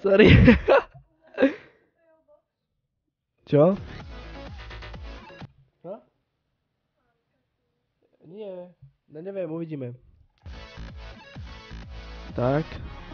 Sorry. Čo? Čo? Nie, no neviem, uvidíme. Tak.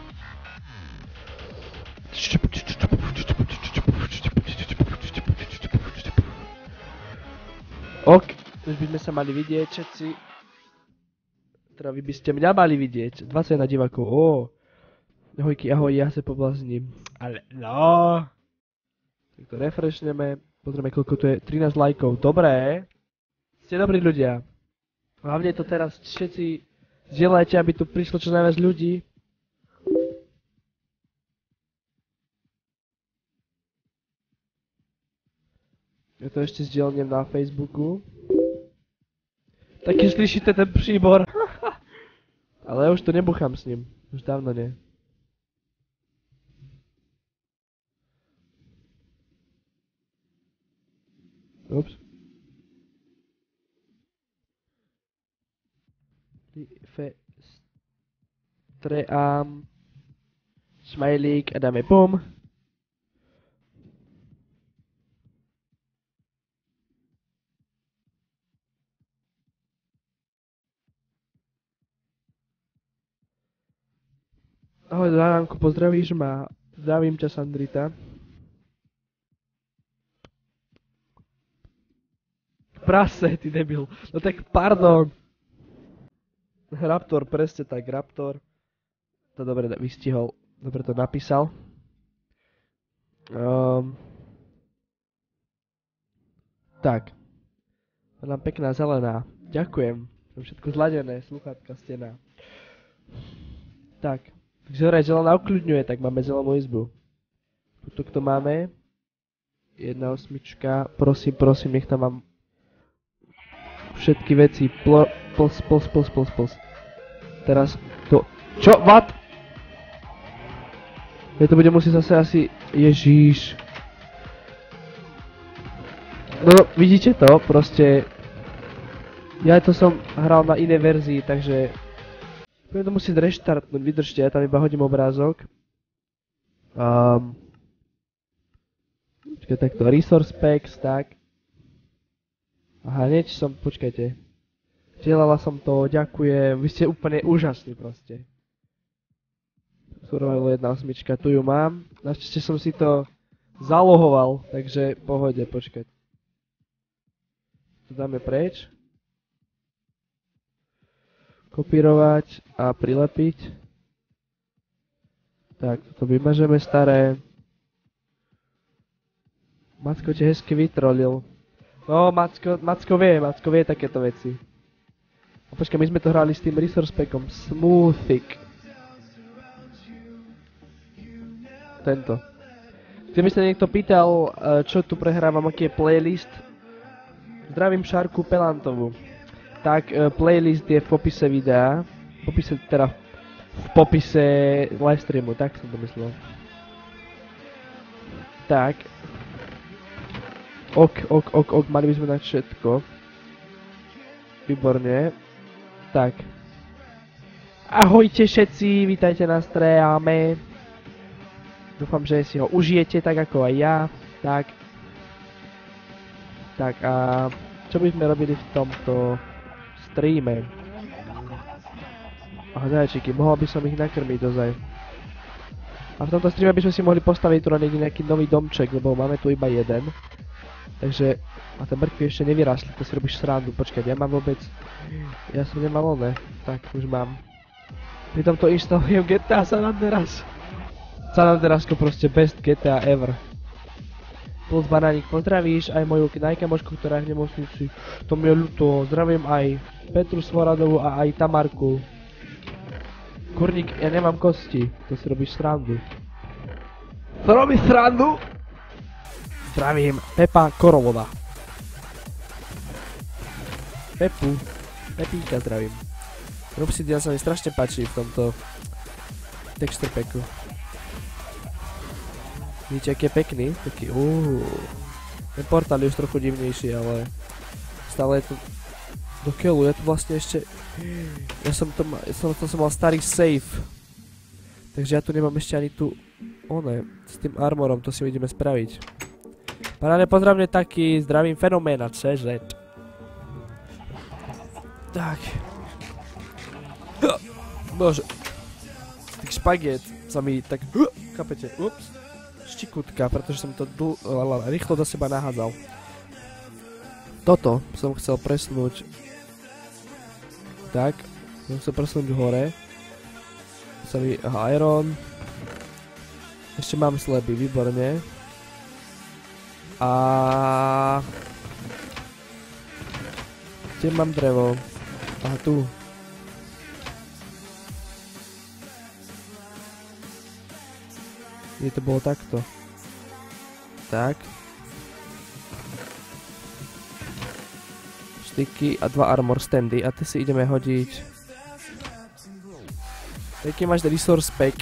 Ok, už by sme sa mali vidieť všetci. Teda vy by ste mňa mali vidieť. 21 divákov, Ahojky, ahoj, ja sa poblázním. Ale no. Tak to refreshneme. Pozrieme, koľko tu je. 13 lajkov. Dobré. Ste dobrí ľudia. Hlavne to teraz všetci zdieľajte, aby tu prišlo čo najviac ľudí. Ja to ešte zdieľnem na Facebooku. Taky slyšíte ten príbor. Ale ja už to nebuchám s ním. Už dávno nie. Ups. Treám. Smajlík a dáme bum. Ahoj Záránku, pozdravíš ma. Zdravím ťa, Sandrita. Prase, ty debil. No tak pardon. Raptor, presne tak, Raptor. To dobre vystihol. Dobre to napísal. Tak. Nám pekná zelená. Ďakujem. Všetko zladené, sluchátka, stena. Tak. Takže hore zelená ukľudňuje, tak máme zelenú izbu. Tuto kto máme? 1.8. Prosím, nech tam mám všetky veci. Plus. Teraz to... Čo? What? Ja to budem musieť zase asi... Ježíš. No, vidíte to? Proste... Ja to som hral na inej verzii, takže... Budem to musieť reštartnúť, vydržte, ja tam iba hodím obrázok. Počkaj, takto, resource packs, tak. Aha, niečo som, počkajte. Zdieľala som to, ďakujem, vy ste úplne úžasní proste. Survival 1.8, tu ju mám. Našťastie som si to zalohoval, takže pohode, počkať. To dáme preč. Kopírovať a prilepiť. Tak, toto vymažeme staré. Macko ti hezky vytrolil. No, Macko vie takéto veci. A počkaj, my sme to hrali s tým resource packom. Smoothik. Tento. Keby sa niekto pýtal, čo tu prehrávam, aký je playlist. Zdravím Šárku Pelantovú. Tak, playlist je v popise videa. V popise livestreamu, tak som to myslel. Tak. Ok, mali by sme dať všetko. Výborne. Tak. Ahojte všetci, vítajte na streame. Dúfam, že si ho užijete tak ako aj ja. Tak. Tak a čo by sme robili v tomto streame? Aha, zajčíky, mohol by som ich nakrmiť dozaj. A v tomto streame by sme si mohli postaviť tu na nejaký nový domček, lebo máme tu iba jeden. Takže, a tie mrkvy ešte nevyrastli, to si robíš srandu, počkať, ja mám vôbec... Ja som nemal oné, tak už mám. Pri tomto inštalujem GTA San Andreas. San Andreasko proste best GTA ever. Plus Banánik, pozdravíš aj moju najkamošku, ktorá je v nemocnici. To mi je ľúto, zdravím aj Petru Svoradovú a aj Tamarku. Kurník, ja nemám kosti, to si robíš srandu. To robíš srandu? Zdravím, Pepa Korovoda. Pepíka zdravím. Obsidian sa mi strašne páči v tomto texture packu. Vidíte, aký je pekný? Taký, ten portál je už trochu divnejší, ale stále je to do keľu, ja to vlastne ešte... Ja som mal starý save. Takže ja tu nemám ešte ani tú s tým armorom, to si ideme spraviť. Paráne, pozdravne taký, zdravím fenoména, čeže. Tak. Bože. Tých špagiet sa mi tak, kapete, štikutka, pretože som to rýchlo do seba nahádzal. Toto som chcel presnúť. Tak, som chcel presnúť hore. Iron. Ešte mám sleby, výborne. A kde mám drevo? Aha, tu. To bolo takto. Tak. Styky a 2 armor standy a ty si ideme hodiť. Aký máš resource pack?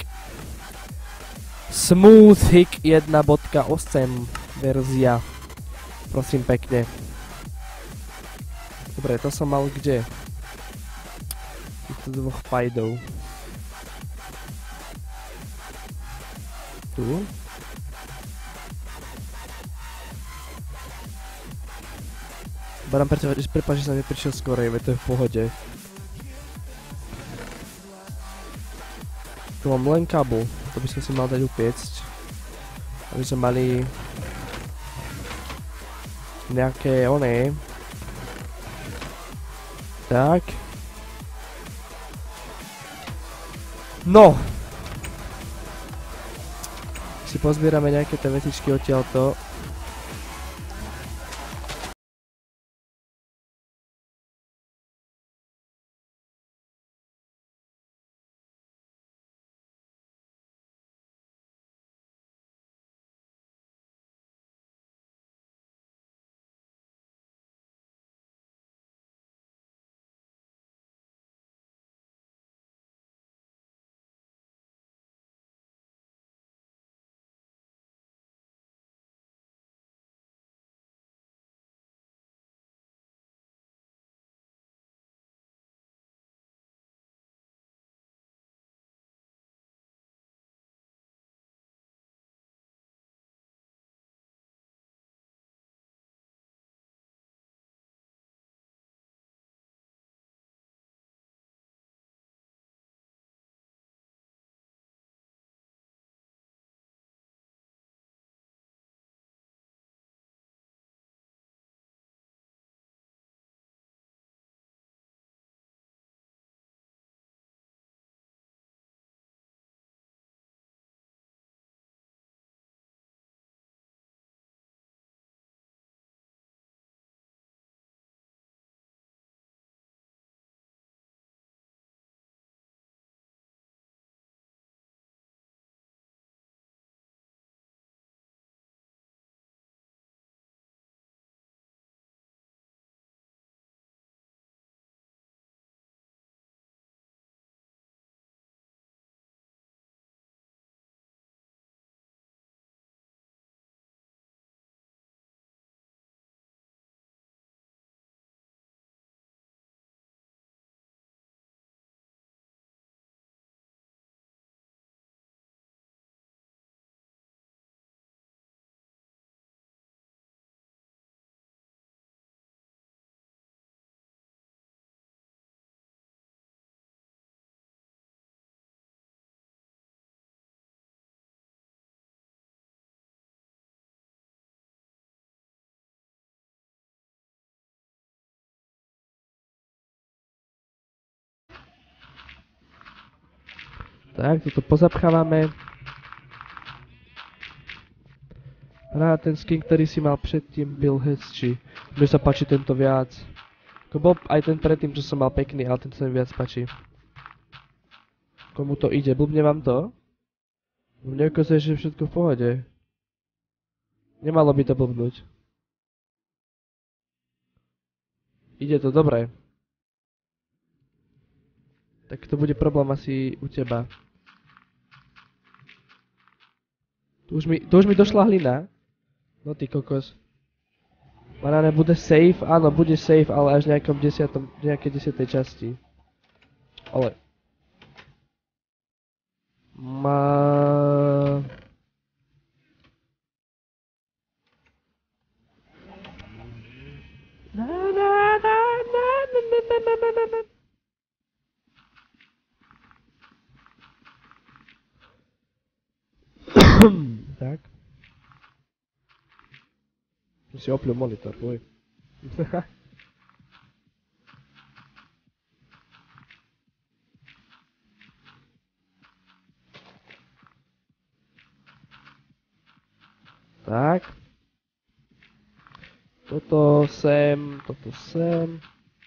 Smooth Hick 1.8 verzia. Prosím pekne. Dobre, to som mal kde? Týchto dvoch pajdov. Tu. Barám prepáč, že som neprišiel skorej, veď to je v pohode. Tu mám len kábel, to by som si mal dať upiecť. Aby sme mali nejaké oné. Tak. No! Si pozbierame nejaké tie vecičky odtiaľto. Tak, toto pozapchávame. Práve ten skin, ktorý si mal predtým, byl hezčí. Mne sa páči tento viac. Ako bol aj ten predtým, čo som mal pekný, ale tento sa mi viac páči. Komu to ide? Blbne vám to? Mne ukazuje, že je všetko v pohode. Nemalo by to blbnúť. Ide to dobre. Tak to bude problém asi u teba. Tu už mi došla hlina. No ty kokos. Banáne, bude safe? Áno, bude safe, ale až v nejakej 10. časti. Ale... Tak. Si opľu monitor, uj. Tak. Toto sem, toto sem.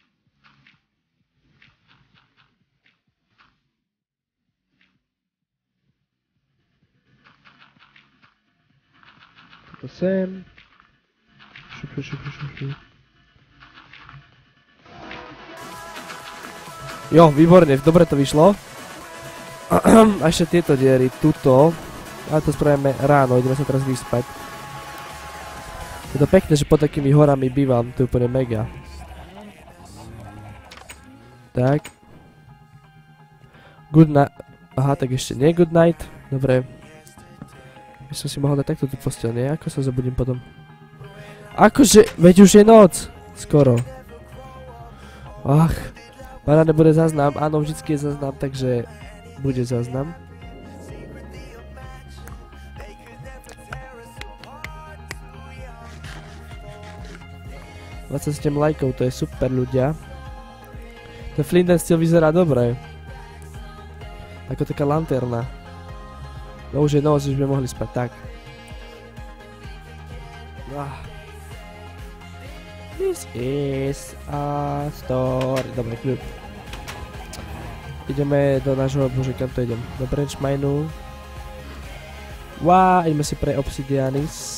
Toto sem. Šup. Jo, výborne, dobre to vyšlo. A ešte tieto diery, tuto. Ale to spravíme ráno, ideme sa teraz vyspať. Je to pekné, že pod takými horami bývam, to je úplne mega. Tak. Good night. Aha, tak ešte nie good night. Dobre. Ja som si mohol dať takto tú posteľ, nie? Ako sa zabudím potom? Akože, veď už je noc. Skoro. Ach. Baráne, bude záznam. Áno, vždycky je záznam, takže bude záznam. ...27 lajkov, to je super, ľudia. Ten Flint & Steel vyzerá dobre. Ako taká lanterna. No už je noc, už by mohli spať, tak. This is a story. Dobre, kľud. Ideme do nášho, bože, kam to idem? Do branch mineu. Ideme si pre obsidianis.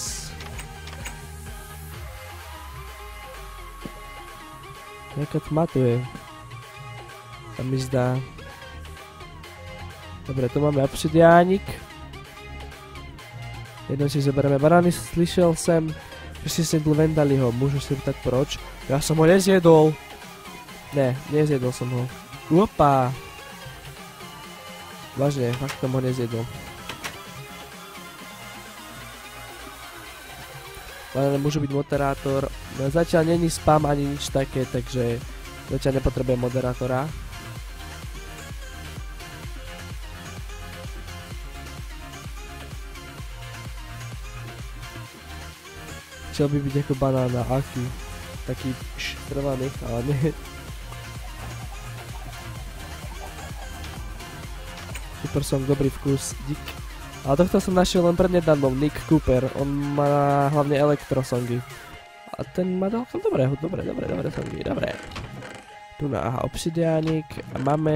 Jaká tma tu je. Sa mi zdá. Dobre, tu máme obsidiánik. Jedno si zoberieme barány, slyšel jsem, že si sedl Vendaliho, môžu si tak proč? Ja som ho nezjedol. Ne, nezjedol som ho. Opa. Vážne, fakt som ho nezjedol. Ale môžu byť moderátor. No, zatiaľ není spam ani nič také, takže zatiaľ nepotrebujem moderátora. Chcel by byť ako banána, aký. Taký trvaný, ale nie. Super song, dobrý vkus, dík. Ale tohto som našiel len prednedávnom, Nick Cooper, on má hlavne elektrosongy. A ten má celkom dobré songy, dobré. Tu na, aha, obsidiánik, a máme...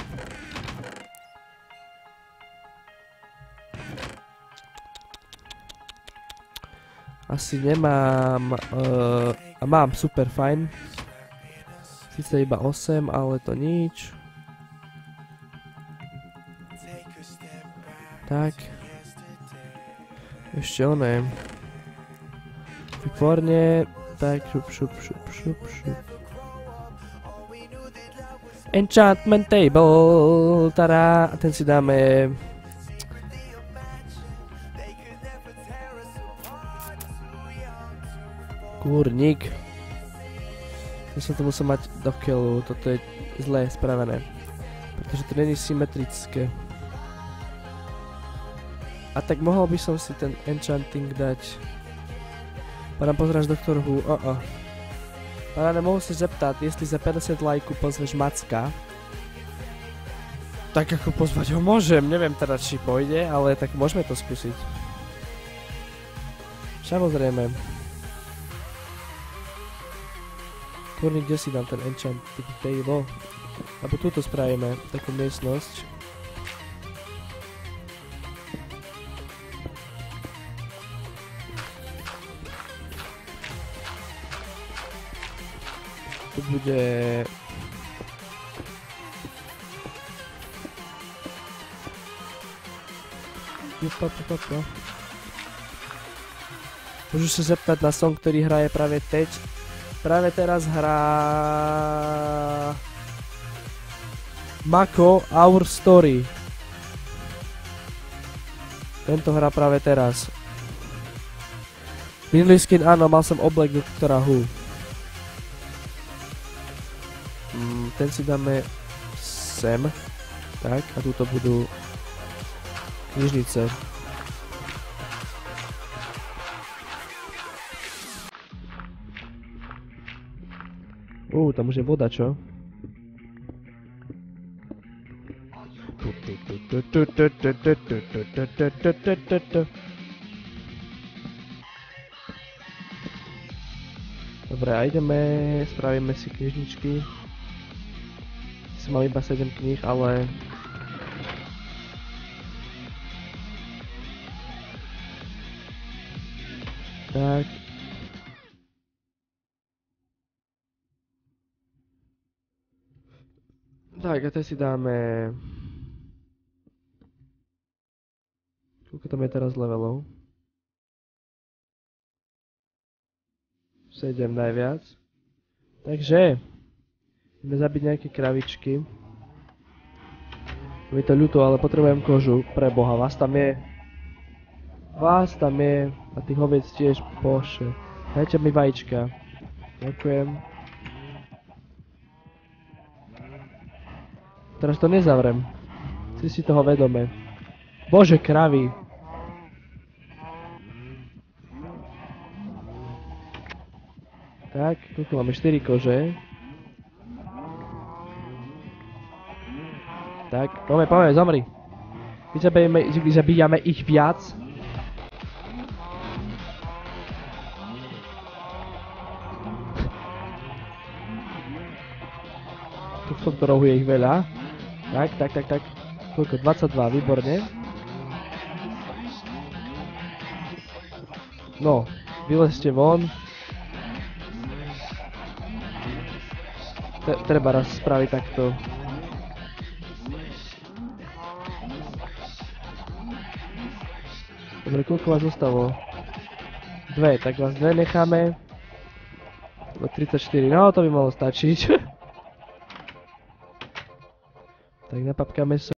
Asi nemám, a mám, super, fajn. Sice iba 8, ale to nič. Tak. Ešte oné. Výborne. Tak, šup. Enchantment table. Tada. A ten si dáme... Kúrnik. To som to musel mať do keľu. Toto je zle spravené. Pretože to není symetrické. A tak mohol by som si ten enchanting dať. Pana, pozráš doktor Who? Pana, nemohu se zeptat, jestli za 50 lajku pozveš Macka. Tak ako pozvať ho môžem, neviem teda či pôjde, ale tak môžeme to skúsiť. Samozrejme. Kurník, kde si dám ten enchanting table? Abo túto spravíme, takú miestnosť. Tu bude... Môžu sa zeptať na song, ktorý hraje práve teď. Práve teraz hrá... Mako Our Story. Tento hrá práve teraz. Minulý skin, áno, mal som oblek doktora Who. Ten si dáme sem. Tak, a tuto budú knižnice. Tam už je voda, čo? Dobre, a ideme, spravíme si knižničky. Mám iba 7 kníh, ale... Tak. Tak, a teď si dáme... Koľko tam je teraz levelov? 7 najviac. Takže... Ideme zabiť nejaké kravičky. Je to ľúto, ale potrebujem kožu. Preboha, vás tam je. Vás tam je. A tých oviec tiež, bože. Dajte mi vajíčka. Ďakujem. Teraz to nezavrem. Si si toho vedome. Bože, kravy. Tak, tu máme 4 kože. Tak, poďme, zomri. Zabijame ich viac. Tu v tomto rohu je ich veľa. Tak. Koľko? 22, výborne. No, vylezte von. Treba raz spraviť takto. Dobre, koľko vás zostalo? 2, tak vás 2 necháme. 34, no to by malo stačiť. Tak napapkáme sa.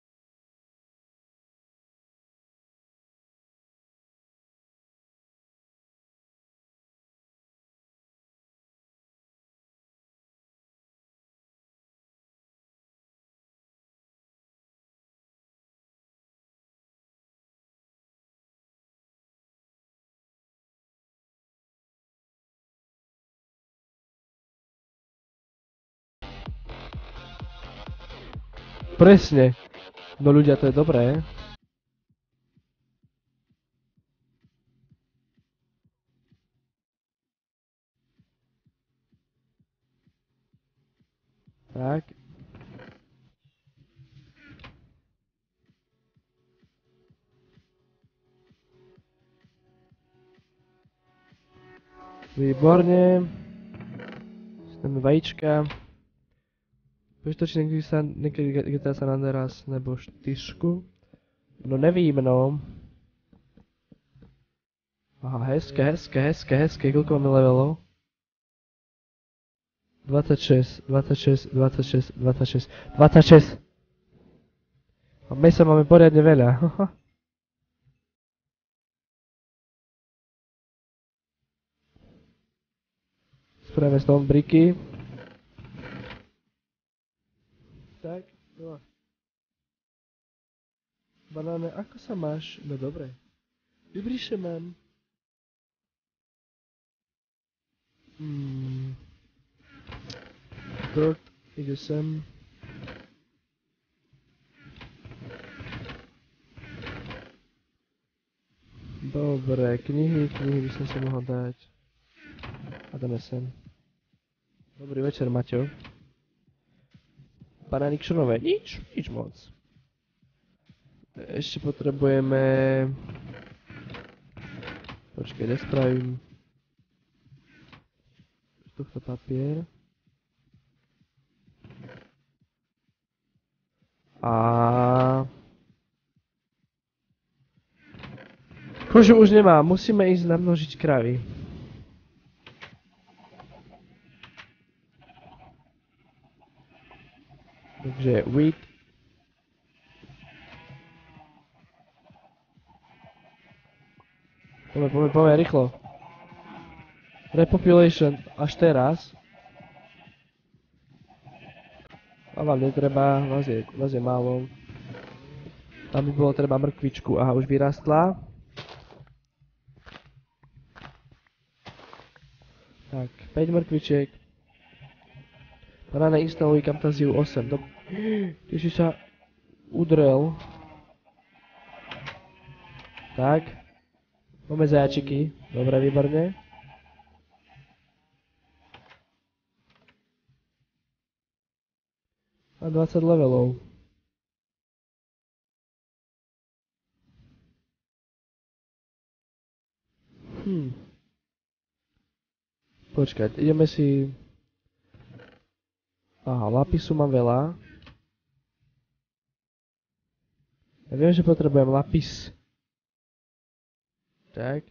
Presne. No ľudia, to je dobré. Tak. Výborne. Dáme vajíčka. Počítač někdy GTA San Andreas nebo 4. No nevím, no. Aha, hezké, koľko máme levelov? 26. A mesa máme poriadne veľa. Spravíme stone bricky. Tak, no. Banáne, ako sa máš? No dobre. Dobrý sa mám. Dirt, ide sem. Dobre, knihy by som si mohol dať. A dáme sem. Dobrý večer, Maťo. Banánik šunové, nič moc. Ešte potrebujeme... Počkej, nespravím. Tohto papier. A... Kožu už nemám, musíme ísť namnožiť kravy. Takže wheat. Poďme, rýchlo. Repopulation až teraz. A vám netreba, vás je málo. Tam by bolo treba mrkvičku, aha, už vyrastla. Tak, 5 mrkvičiek. Paráne, instaluj Camtasiu 8. Ty si sa udrel. Tak. Máme zajačiky. Dobre, výborne. A 20 levelov. Počkať, ideme si... Aha, lapisu mám veľa. Ja viem, že potrebujem lapis. Tak.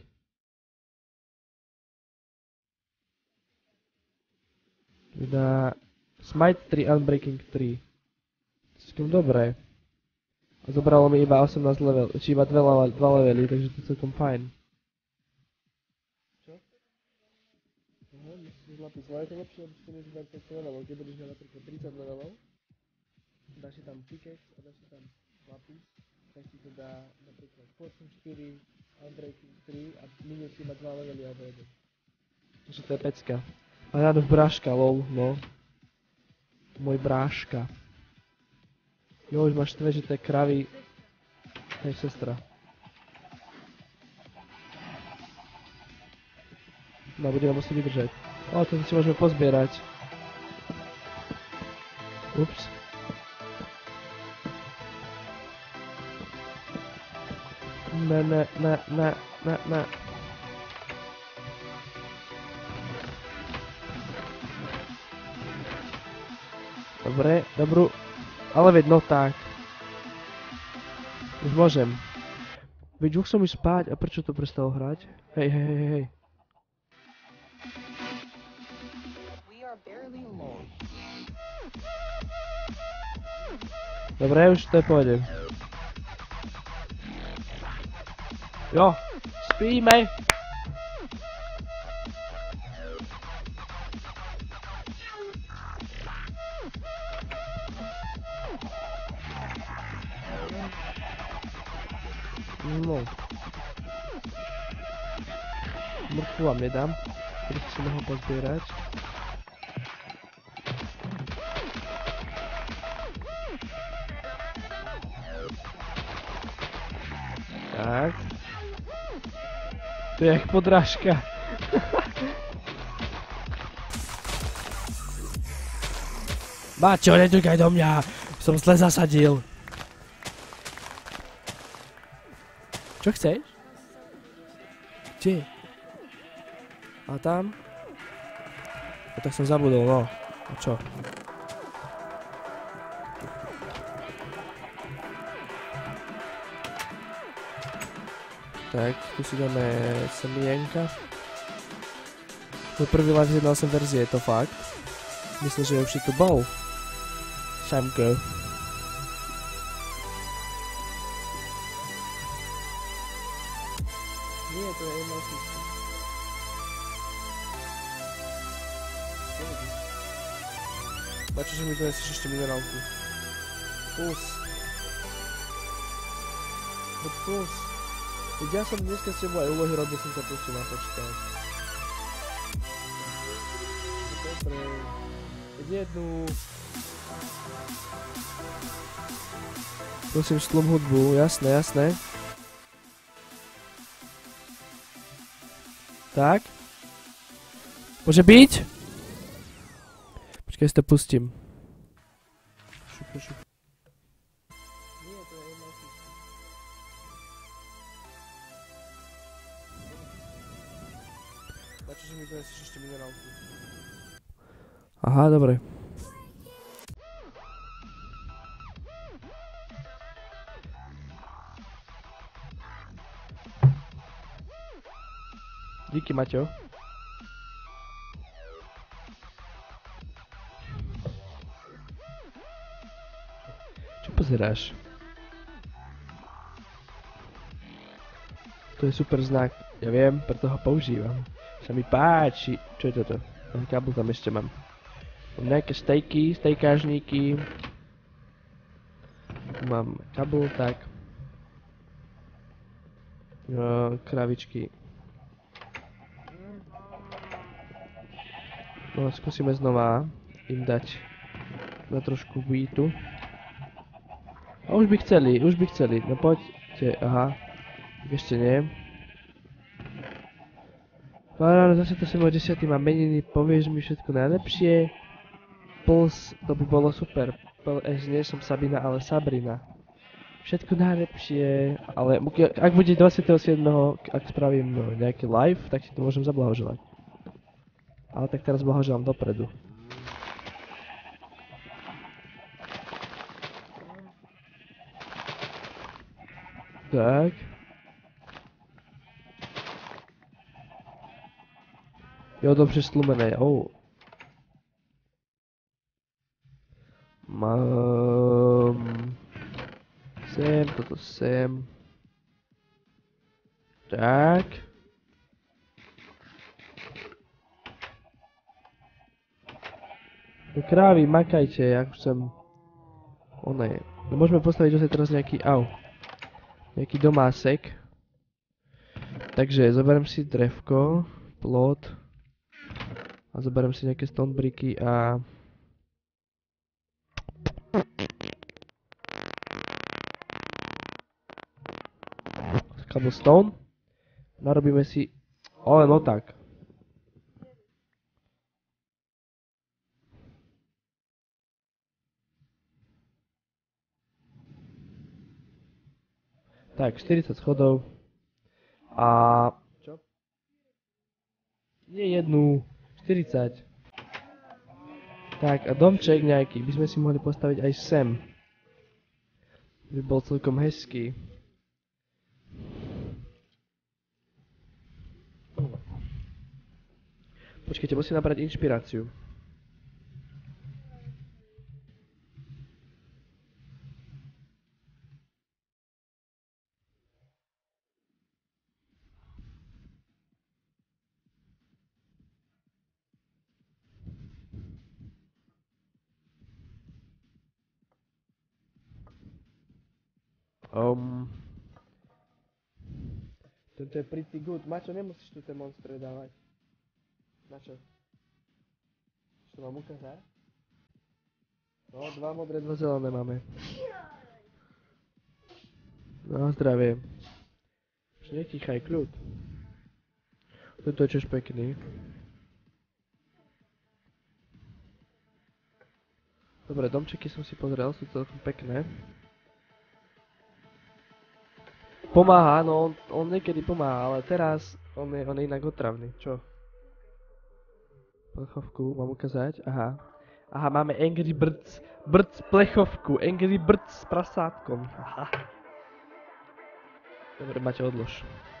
Teda... Smite 3, Unbreaking 3. Celkom dobré. A zobralo mi iba 18 level, či iba 2 levely, takže to je celkom fajn. Čo? Musíš lapis, ale je to lepšie, aby si než 20 levelov, keď budeš mať napríklad 30 levelov. Dáš si tam pickaxe a dáš si tam lapis, tak ti to dá napríklad Fortune 4, Unbreaking 3 a minus iba 2 levely alebo 1. Takže to je pecka. A Janov bráška, lol, no. Môj bráška. Jo, už máš tvé, že to je kravy. Hej, sestra. No, budeme musieť vydržať. O, to si môžeme pozbierať. Ups. Ne. Dobre, dobrú. Ale veď, no tak. Už môžem. Veď už som už spať, a prečo to prestalo hrať? Hej. Dobre, už to je pohode. Jo, spíme. No. Mrtvu vám nedám, ktorý si mohol pozbierať. Tak. To je jak podrážka. Mačo, neťukaj do mňa! Som zle zasadil. Čo chceš? Kde? A tam? A tak som zabudol, no. A čo? Tak, tu si dáme semienka. Môj prvý live z 1.8 verzie, je to fakt. Myslím, že už si tu bol. Šamko. Nie, to je 1.8. Bačo, že mi donesieš ešte minerálku. Plus. Plus. Ja som dneska s tebou aj úlohy robil, som sa pustil na počítač. Dobre. Jednu. Prosím, stlum hudbu, jasné. Tak. Môže byť? Počkaj, si to pustím. Šup. Nie, to je 1.8. Bačo, že mi donesieš ešte minerálku. Aha, dobre. Díky, Maťo. Čo pozeráš? To je super znak. Ja viem, preto ho používam. Sa mi páči. Čo je toto? Kábel tam ešte mám. Mám nejaké stejky, stejkážníky. Mám kabel, tak. Kravičky. No, skúsime znova im dať na trošku wheatu. A už by chceli, no poďte, aha. Ešte nie. Páráno, zase to som o 10. mám meniny, povieš mi všetko najlepšie. Puls, to by bolo super. Nie som Sabina, ale Sabrina. Všetko najlepšie, ale ak bude 27. ak spravím nejaký live, tak si to môžem zablahoželať. Ale tak teraz blahoželám dopredu. Tak. Jo, dobře slumené, Mám... Sem, toto sem. Tak. No krávy, makajte, jak už som... Oné. No môžeme postaviť zase teraz nejaký nejaký domásek. Takže zoberiem si drevko, plot. A zoberiem si nejaké stone bricky a... cobblestone. Narobíme si... Ale no tak. Tak, 40 schodov. A... Čo? Nie jednu. 40. Tak, a domček nejaký by sme si mohli postaviť aj sem. By bol celkom hezký. Počkajte, musím nabrať inšpiráciu. Toto je pretty good. Mačo, nemusíš tu ten monster dávať. Mačo. Čo mám ukázať? No, 2 modré, 2 zelené máme. No, zdravie. Už netichaj, kľud. Toto je tiež pekný. Dobre, domčeky som si pozrel, sú celkom pekné. Pomáha, no on niekedy pomáha, ale teraz on je inak otravný, čo? Plechovku mám ukázať, aha. Aha, máme Angry Birds plechovku, Angry Birds s prasátkom, aha. Dobre, máte odlož.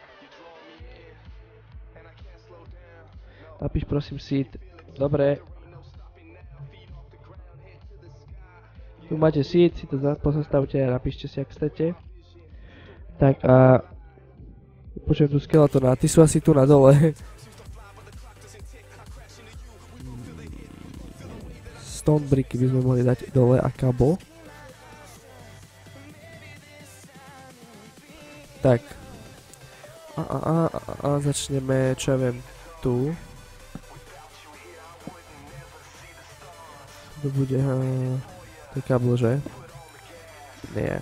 Napíš prosím seed, dobre. Tu máte seed, si to pozastavte a napíšte si, ak chcete. Tak a... Počujem tu skeletona, ty sú asi tu na dole. Stone bricky by sme mohli dať dole a kabo. Tak. A začneme, čo ja viem, tu. To bude... To je kablo, že? Nie.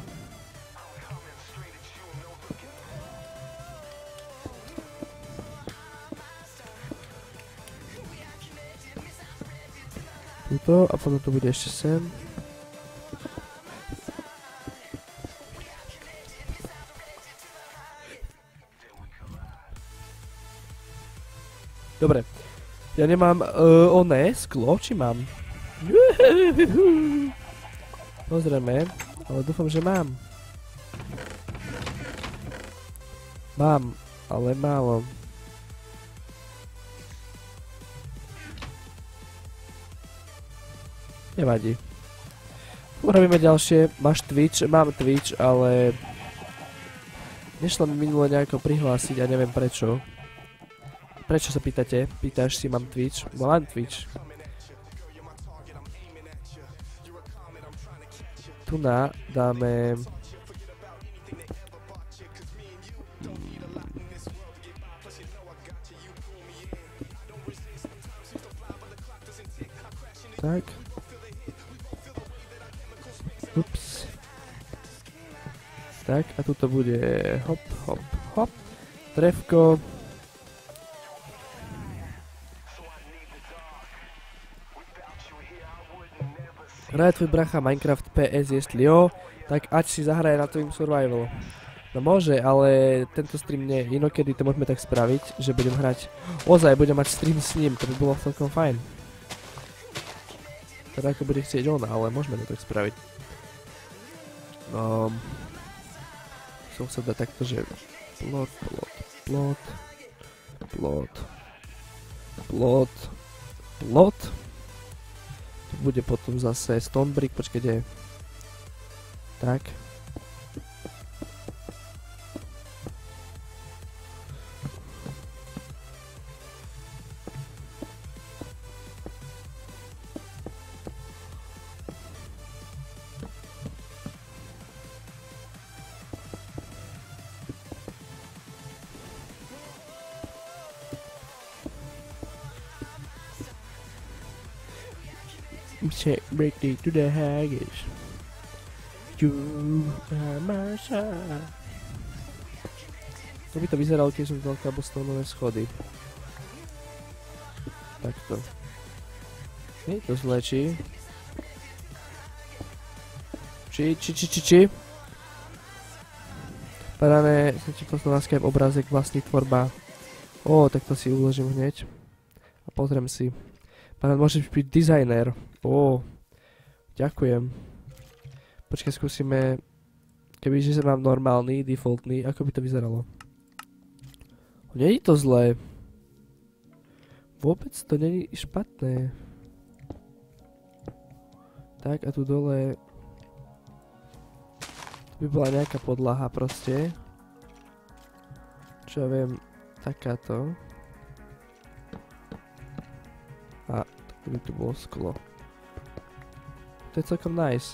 Tuto a potom to bude ešte sem. Dobre. Ja nemám oné sklo, či mám? Pozrieme, ale dúfam, že mám. Mám, ale málo. Nevadí. Urobíme ďalšie. Máš Twitch? Mám Twitch, ale... Nešlo mi minule nejako prihlásiť a neviem prečo. Prečo sa pýtate? Pýtaš si, mám Twitch? Mám Twitch. Tu dáme... Tak. Tak, a tu to bude hop, hop, hop. Drevko. Hraje tvoj bracha Minecraft PS, jestli jo, tak ať si zahraje na tvojim survival. No môže, ale tento stream nie. Inokedy to môžeme tak spraviť, že budem hrať. Ozaj, budem mať stream s ním, to by bolo celkom fajn. Teda ako bude chcieť on, ale môžeme to tak spraviť. Som sa dať takto, že plot, plot, plot, plot, plot, plot. Tu bude potom zase stone brick, počkajte. Tak. Check ready to the haggis. You are my side. To by to vyzeralo, keď som dal kabostónové schody. Takto. Nie to zle, či? Či? Parané, som ti poslal na Skype obrázek vlastní tvorba. Tak to si uložím hneď. A pozriem si. Pane, môžeš byť dizajner. Ďakujem. Počkaj, skúsime. Kebyže mám normálny, defaultný, ako by to vyzeralo? Nie je to zlé. Vôbec to není špatné. Tak a tu dole. Tu by bola nejaká podlaha proste. Čo ja viem, takáto. A tak by tu bolo sklo. To je celkom nice.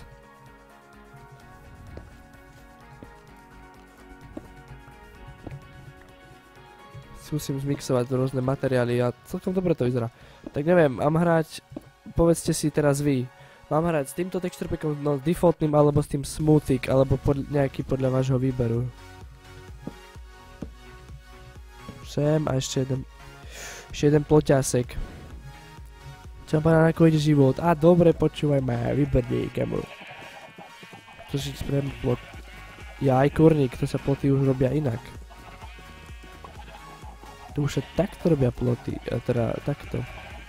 Skúsim zmixovať rôzne materiály a celkom dobre to vyzerá. Tak neviem, mám hrať, povedzte si teraz vy, mám hrať s týmto texture packom, no defaultným alebo s tým smoothik, alebo nejaký podľa vášho výberu. Sem a ešte jeden ploťásek. Čo pána, ako ide život? Dobre, počúvaj ma, vybrný, kamo. To si spravím plot. Aj kurník, to sa ploty už robia inak. Tu už sa takto robia ploty, teda takto.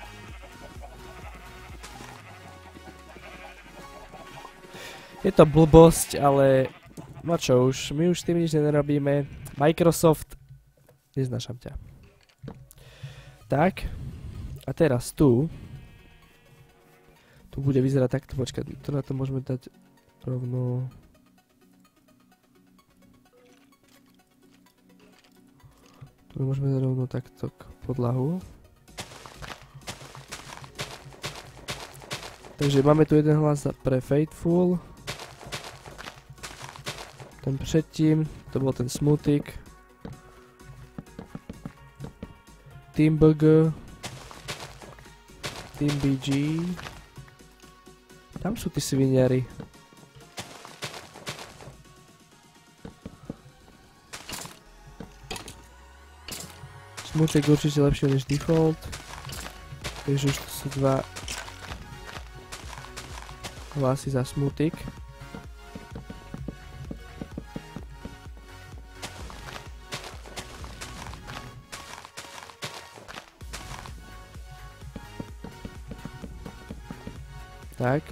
Je to blbosť, ale no čo už, my už s tým nič nerobíme. Microsoft, neznášam ťa. Tak, a teraz tu bude vyzerať takto, počkať, to na to môžeme dať rovno. Tu môžeme dať rovno takto k podlahu. Takže máme tu jeden hlas pre Faithful. Ten predtým, to bol ten Smoothik. Team BG. Team BG. Tam sú tí sviniari. Smoothik určite lepšie než default. Takže už to sú dva hlasy za Smoothik. Tak.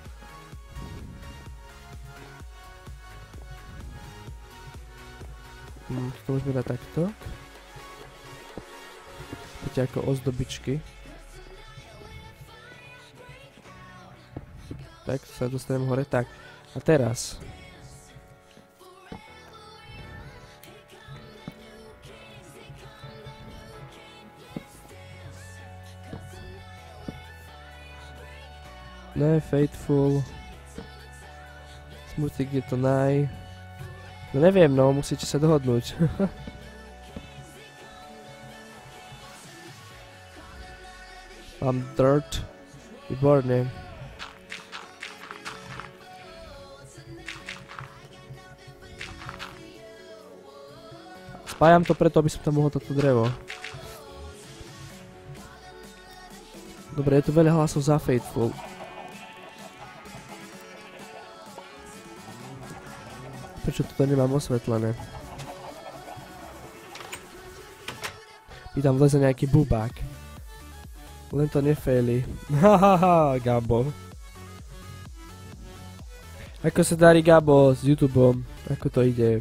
To môžeme dať takto. Poďte ako ozdobičky. Tak, sa dostanem hore. Tak, a teraz. Ne, Faithful. Smoothik je to naj. No neviem, no, musíte sa dohodnúť. Mám dirt. Výborne. Spájam to preto, aby som tam mohol toto drevo. Dobre, je tu veľa hlasov za Faithful. Prečo toto nemám osvetlené? Mi tam vleze nejaký bubák. Len to nefejli. Hahaha, Gabo. Ako sa darí, Gabo, s YouTubeom? Ako to ide?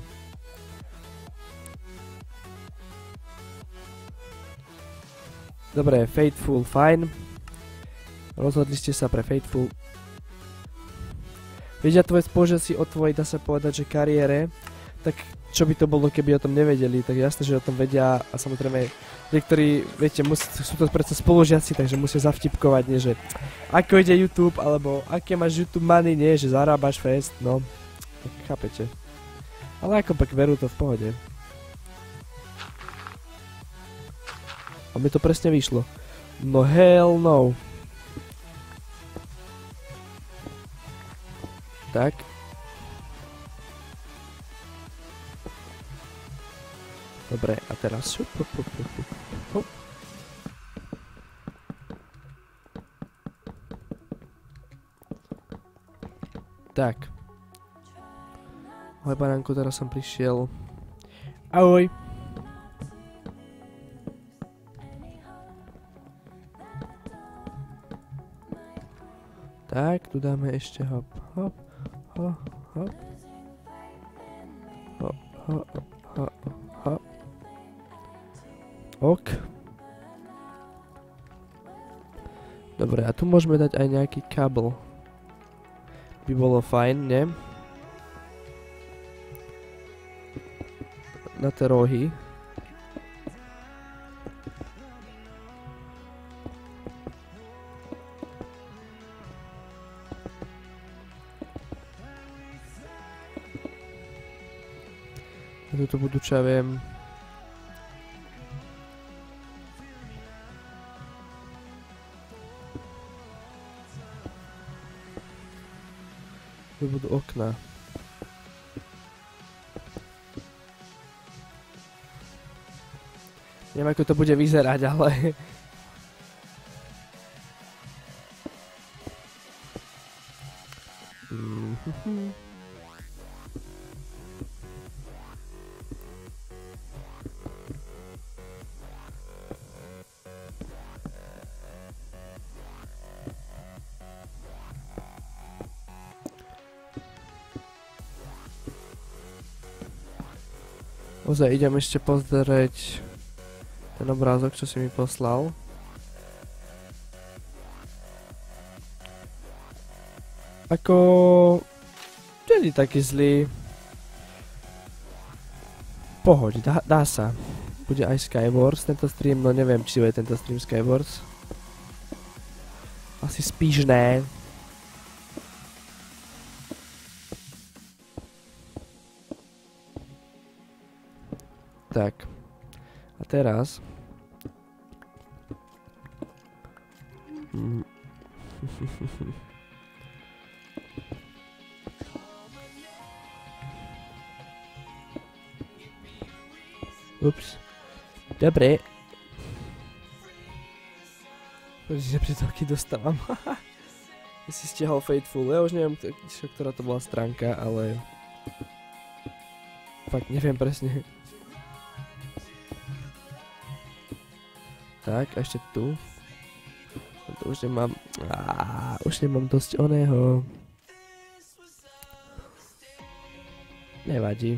Dobre, Faithful, fajn. Rozhodli ste sa pre Faithful. Vedia tvoje spoločia si o tvojej, dá sa povedať, že kariére, tak čo by to bolo, keby o tom nevedeli, tak jasné, že o tom vedia a samozrejme niektorí, viete, sú to predsa spolužiaci, takže musia zavtipkovať, nie že ako ide YouTube, alebo aké máš YouTube money, nie, že zarábaš fest, no, tak chápete. Ale ako pak verú to v pohode. A mi to presne vyšlo. No hell no. Tak. Dobre, a teraz. Tak. Ahoj, banánku, teraz som prišiel. Ahoj. Tak, tu dáme ešte hop, hop, hop, hop. Hop, hop, hop, hop. Ok. Dobre, a tu môžeme dať aj nejaký kabel. By bolo fajn, ne? Na tie rohy. A tu budú, čo ja viem. Tu budú okná. Neviem, ako to bude vyzerať, ale... Ozaj, idem ešte pozrieť ten obrázok, čo si mi poslal. Ako... nie je taký zlý. Pohoď, dá sa. Bude aj Skywars tento stream, no neviem, či bude tento stream Skywars. Asi spíš ne. Tak. A teraz... Ups. Dobre. Že prítovky dostávam. Ja si stiahol Faithful. Ja už neviem, ktorá to bola stránka, ale... Fakt, neviem presne. Tak, a ešte tu. To už nemám... už nemám dosť oného. Nevadí.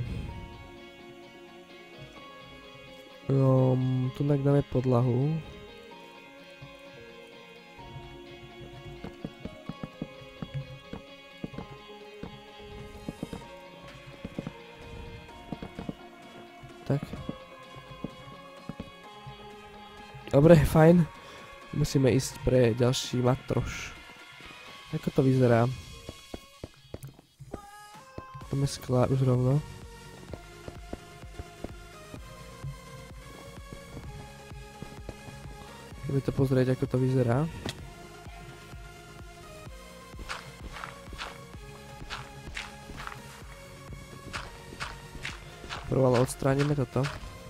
Tu dáme podlahu. Tak. Dobre, fajn. Musíme ísť pre ďalší matroš. Ako to vyzerá? Máme skla už rovno. Ideme to pozrieť, ako to vyzerá. Prvo ale odstránime toto.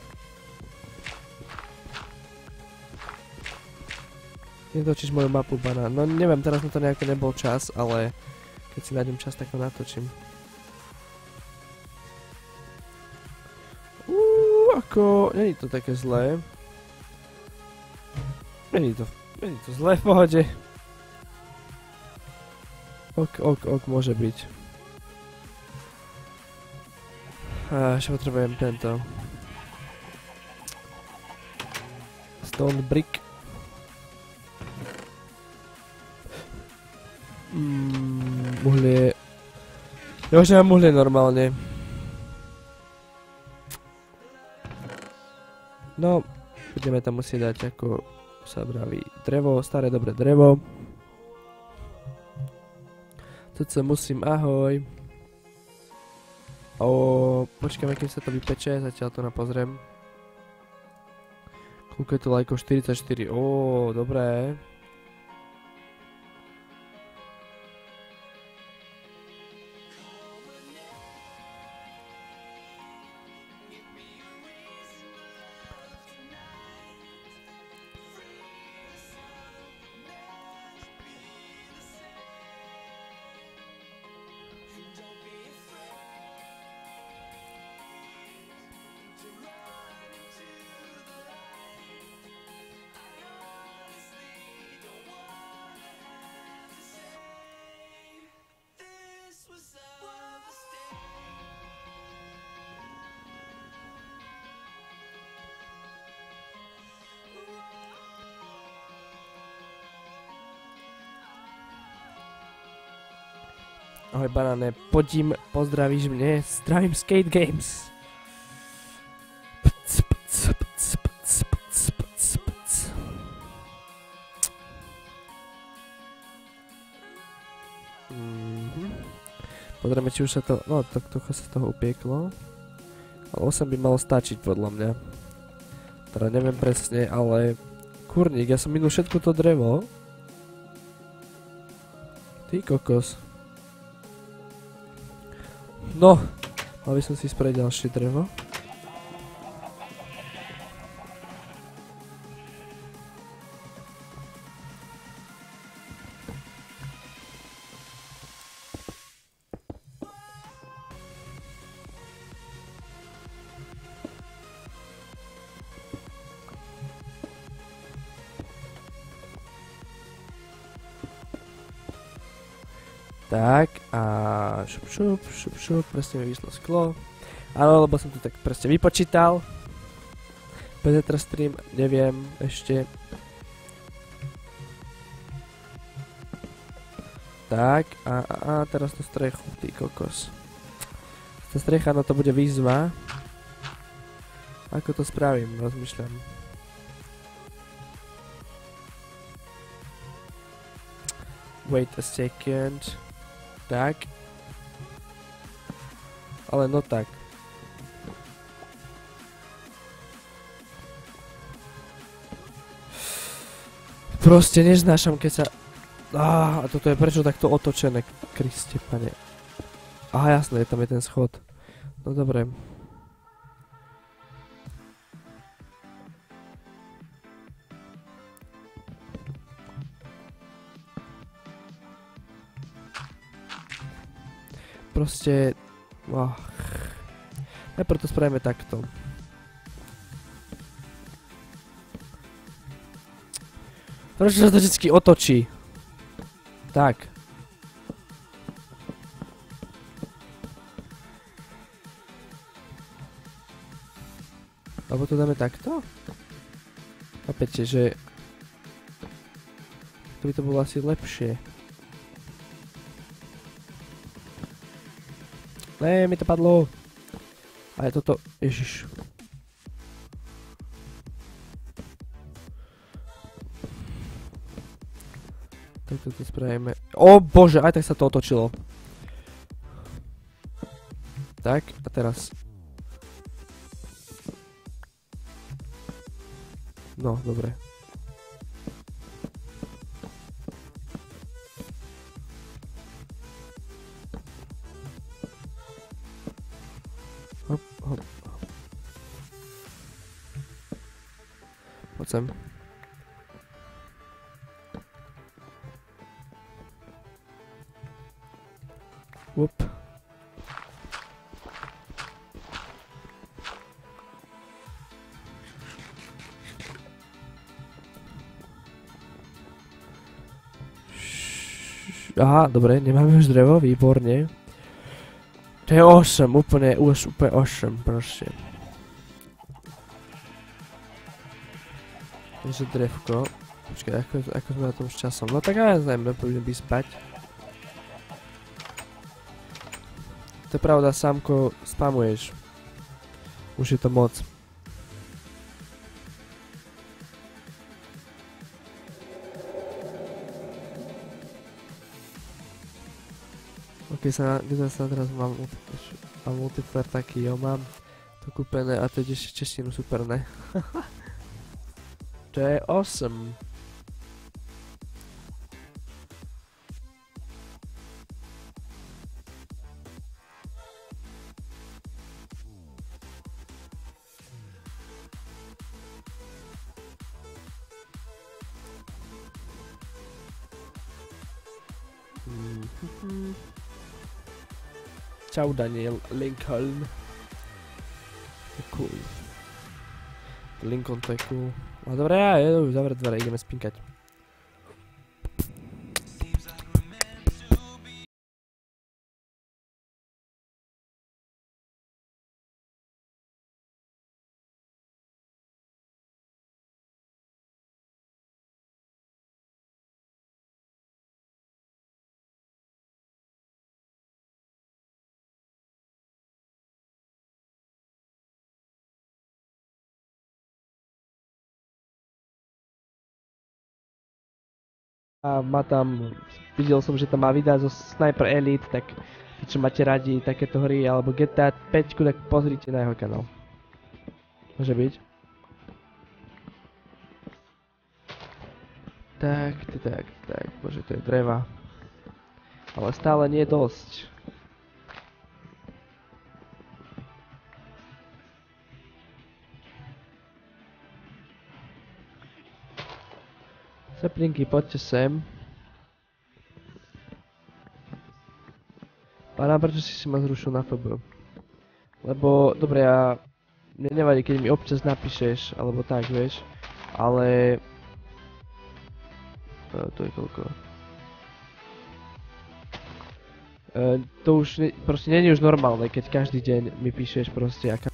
Netočíš moju mapu, banán. No neviem, teraz na to nejako nebol čas, ale keď si nájdem čas, tak to natočím. Ako... Není to také zlé. Není to zlé, v pohode. Ok, môže byť. Ešte potrebujem tento. Stone brick. Uhlie. Ja už nemám uhlie normálne. No, budeme tam musieť dať, ako sa vraví, drevo, staré dobré drevo. Toto sa musím, ahoj. Počkáme, kým sa to vypeče, zatiaľ to napozriem. Koľko je to lajkov? 44, dobré. Ahoj banáne, poďím, pozdravíš mne, zdravím Skate Games. Pozrieme, či už sa to, no tak trocha sa toho upieklo. Ale 8 by malo stačiť podľa mňa. Teda neviem presne, ale kurník, ja som minul všetko to drevo. Ty kokos. No, mal by som si spraviť ďalšie drevo. Tak, a šup, presne mi vyšlo sklo. Áno, lebo som to tak presne vypočítal. Penetra stream, neviem, ešte. Tak, a teraz tú strechu, ty kokos. Tá strecha, no to bude výzva. Ako to spravím, rozmýšľam. Wait a second. Tak. Ale no tak. Proste neznášam, keď sa... a toto je prečo takto otočené, Kriste, pane. Aha, jasné, tam je ten schod. No dobre. Proste... najprv to spravíme takto. Prečo sa to vždycky otočí? Tak. Alebo to dáme takto? Chápete, že... to by to bolo asi lepšie. Ne, mi to padlo. A je toto... Ježiš. Tak toto spravíme. O bože, aj tak sa to otočilo. Tak, a teraz. No, dobre. Hop, hop. Poď sem. Up. Aha, dobre, nemáme už drevo, výborne. To je awesome, úplne awesome, proste. Takže drevko. Počkaj, ako sme na tom s časom? No tak ja neviem, pôjdem by spať. To je pravda, Sámko, spamuješ. Už je to moc. Ok, kde sa teraz mám multiplayer taký, jo, mám to kúpené a teď ešte češtinu, super, ne? To je awesome. Čau Daniel Lincoln. To je cool. Lincoln to je cool. No dobre, ja jedu, zavrieť dvere, ideme spinkať. A má tam, videl som, že tam má videa zo Sniper Elite, tak keď máte radi takéto hry, alebo GTA 5, tak pozrite na jeho kanál. Môže byť. Tak, bože, to je dreva. Ale stále nie je dosť. Seplinky, poďte sem. Pána, prečo si ma zrušil na FB? Lebo, dobre, mne nevadí, keď mi občas napíšeš, alebo tak, vieš. Ale... to je koľko? To už, proste nie je už normálne, keď každý deň mi píšeš proste aká...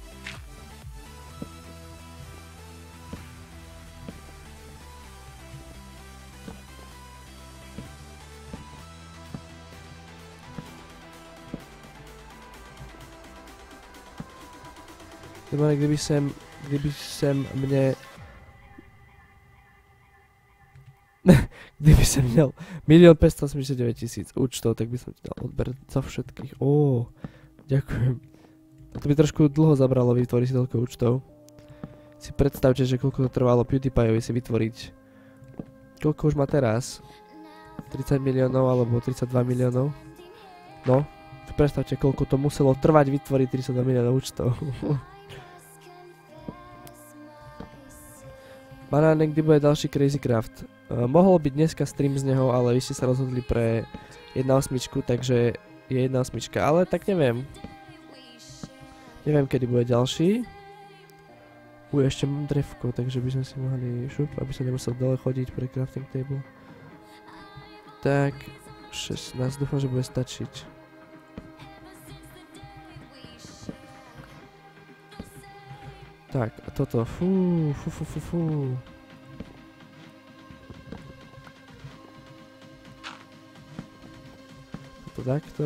Kdyby sem mne... Kdyby som měl 1 589 000 účtov, tak by som ti dal odber za všetkých. Ďakujem. To by trošku dlho zabralo vytvoriť si toľko účtov. Si predstavte, že koľko to trvalo PewDiePieovi si vytvoriť. Koľko už má teraz? 30 miliónov alebo 32 miliónov? No, si predstavte, koľko to muselo trvať vytvoriť 32 miliónov účtov. Banánek, kde bude ďalší Crazy Craft? Mohol byť dneska stream z neho, ale vy ste sa rozhodli pre 1.8, takže je 1.8, ale tak neviem. Neviem, kedy bude ďalší. Ešte mám drevko, takže by sme si mohli aby som nemusel dole chodiť pre crafting table. Tak, 16, dúfam, že bude stačiť. Tak, a toto, fú. Toto takto.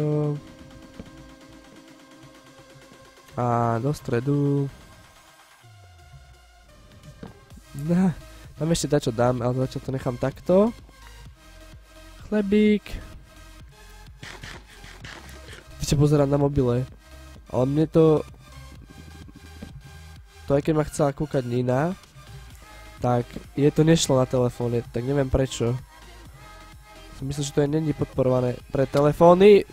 A do stredu. Tam ešte dačo dám, ale zatiaľ to nechám takto. Chlebík. Ešte pozerám na mobile. Ale mne to... To aj keď ma chcela kúkať Nina, tak je to nešlo na telefóne, tak neviem prečo. Som myslel, že to je není podporované pre telefóny.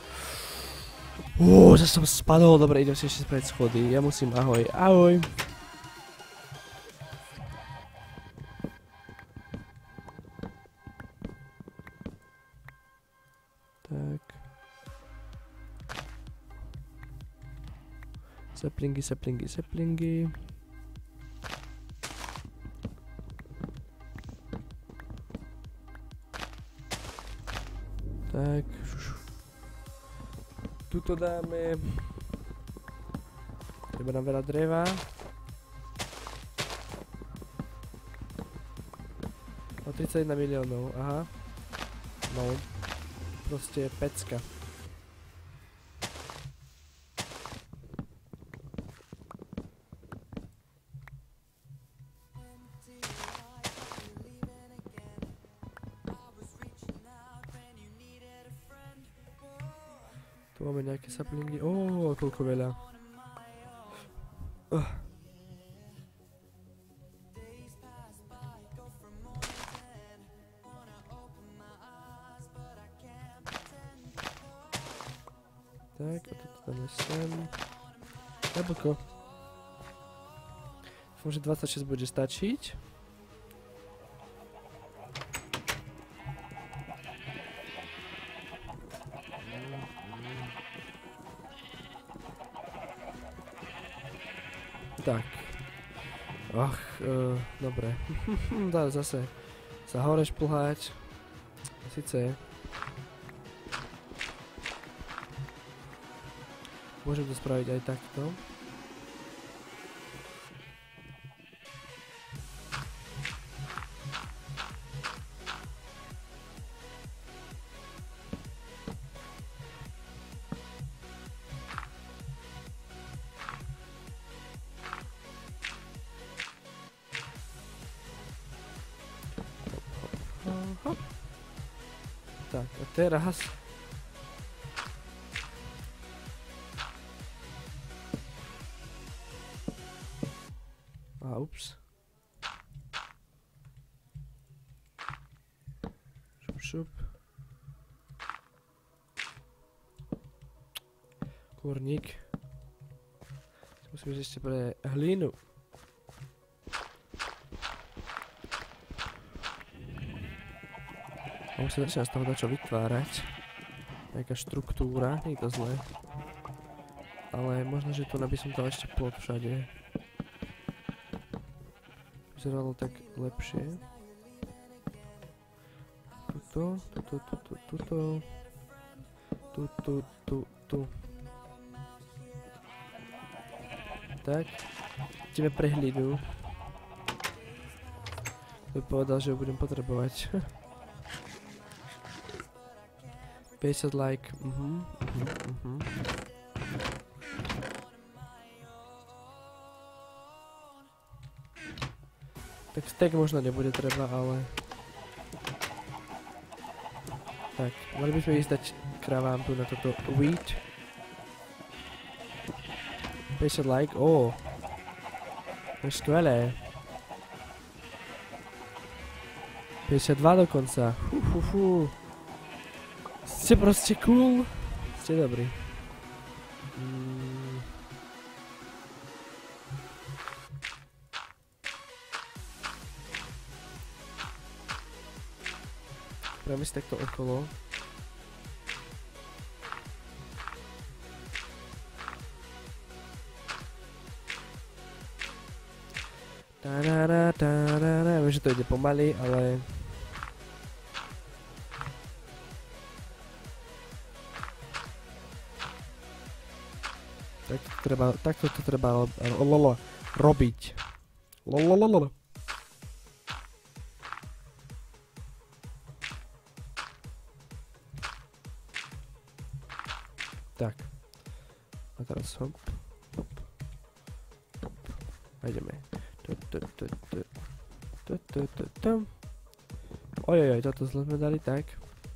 Zase som spadol, dobre, idem si ešte spraviť schody, ja musím, ahoj. Tak. Saplingy. Tak. Tuto dáme. Treba nám veľa dreva. O 31 miliónov, aha. No. Proste pecka. Tu máme nejaké saplingy. Ó, koľko veľa. Tak, a toto dáme sem. Jablko. Dúfam, že 26 bude stačiť. Tak. Ach, dobre. Dá zase sa hore šplhať. Sice. Môžem to spraviť aj takto. Tak, a teraz ups. Šup. Kurník. Musím ísť ešte pre hlínu. A už sa začína z toho dačo vytvárať. Nejaká štruktúra, nie je to zlé. Ale možno, že tu by som dal ešte plot všade. Vyzeralo tak lepšie. Tuto. Tu. Tak. Ideme pre hlinu. To by povedal, že ho budem potrebovať. 50 like. Tak stek možno nebude treba, ale... Tak, mali by sme ísť dať kravám tu na toto wheat. 50 like, to je skvelé. 52 dokonca, Ste proste cool. Ste dobrí. Práve si takto okolo. Viem, že to ide pomaly, ale... Takto to treba robiť. Tak. A teraz hop. A ideme. Ojojoj, toto zle sme dali, tak.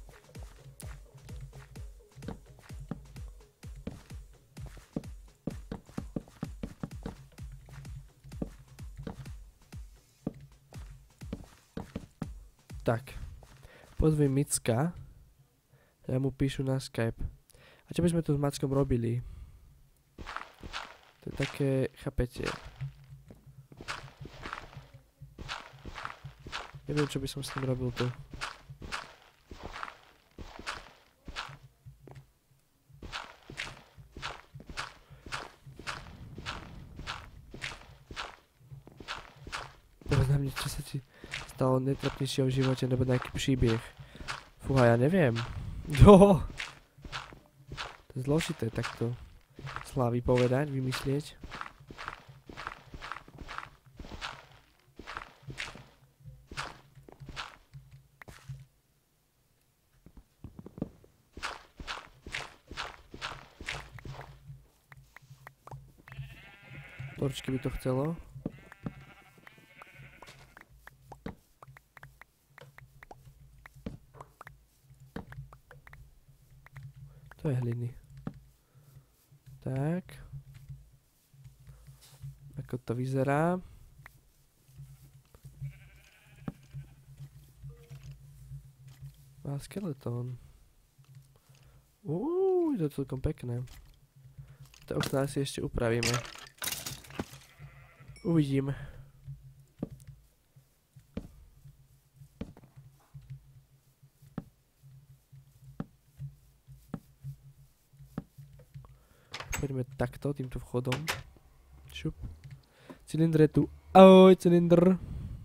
Tak. Pozvím Micka. Ja mu píšu na Skype. A čo by sme tu s Mackom robili? To je také, chápete. Neviem, čo by som s tým robil tu. Povedz na mne, čo sa ti stalo najtrapnejšie v živote, nebo nejaký príbeh. Fúha, ja neviem. Jo! To je zložité takto Slávy povedať, vymyslieť. Torčky by to chcelo. To je hliny. Tak. Ako to vyzerá. A skeletón. Je to celkom pekné. To okná si ešte upravíme. Uvidíme. Poďme takto, týmto vchodom. Šup. Cylindr je tu. Ahoj, cylindr.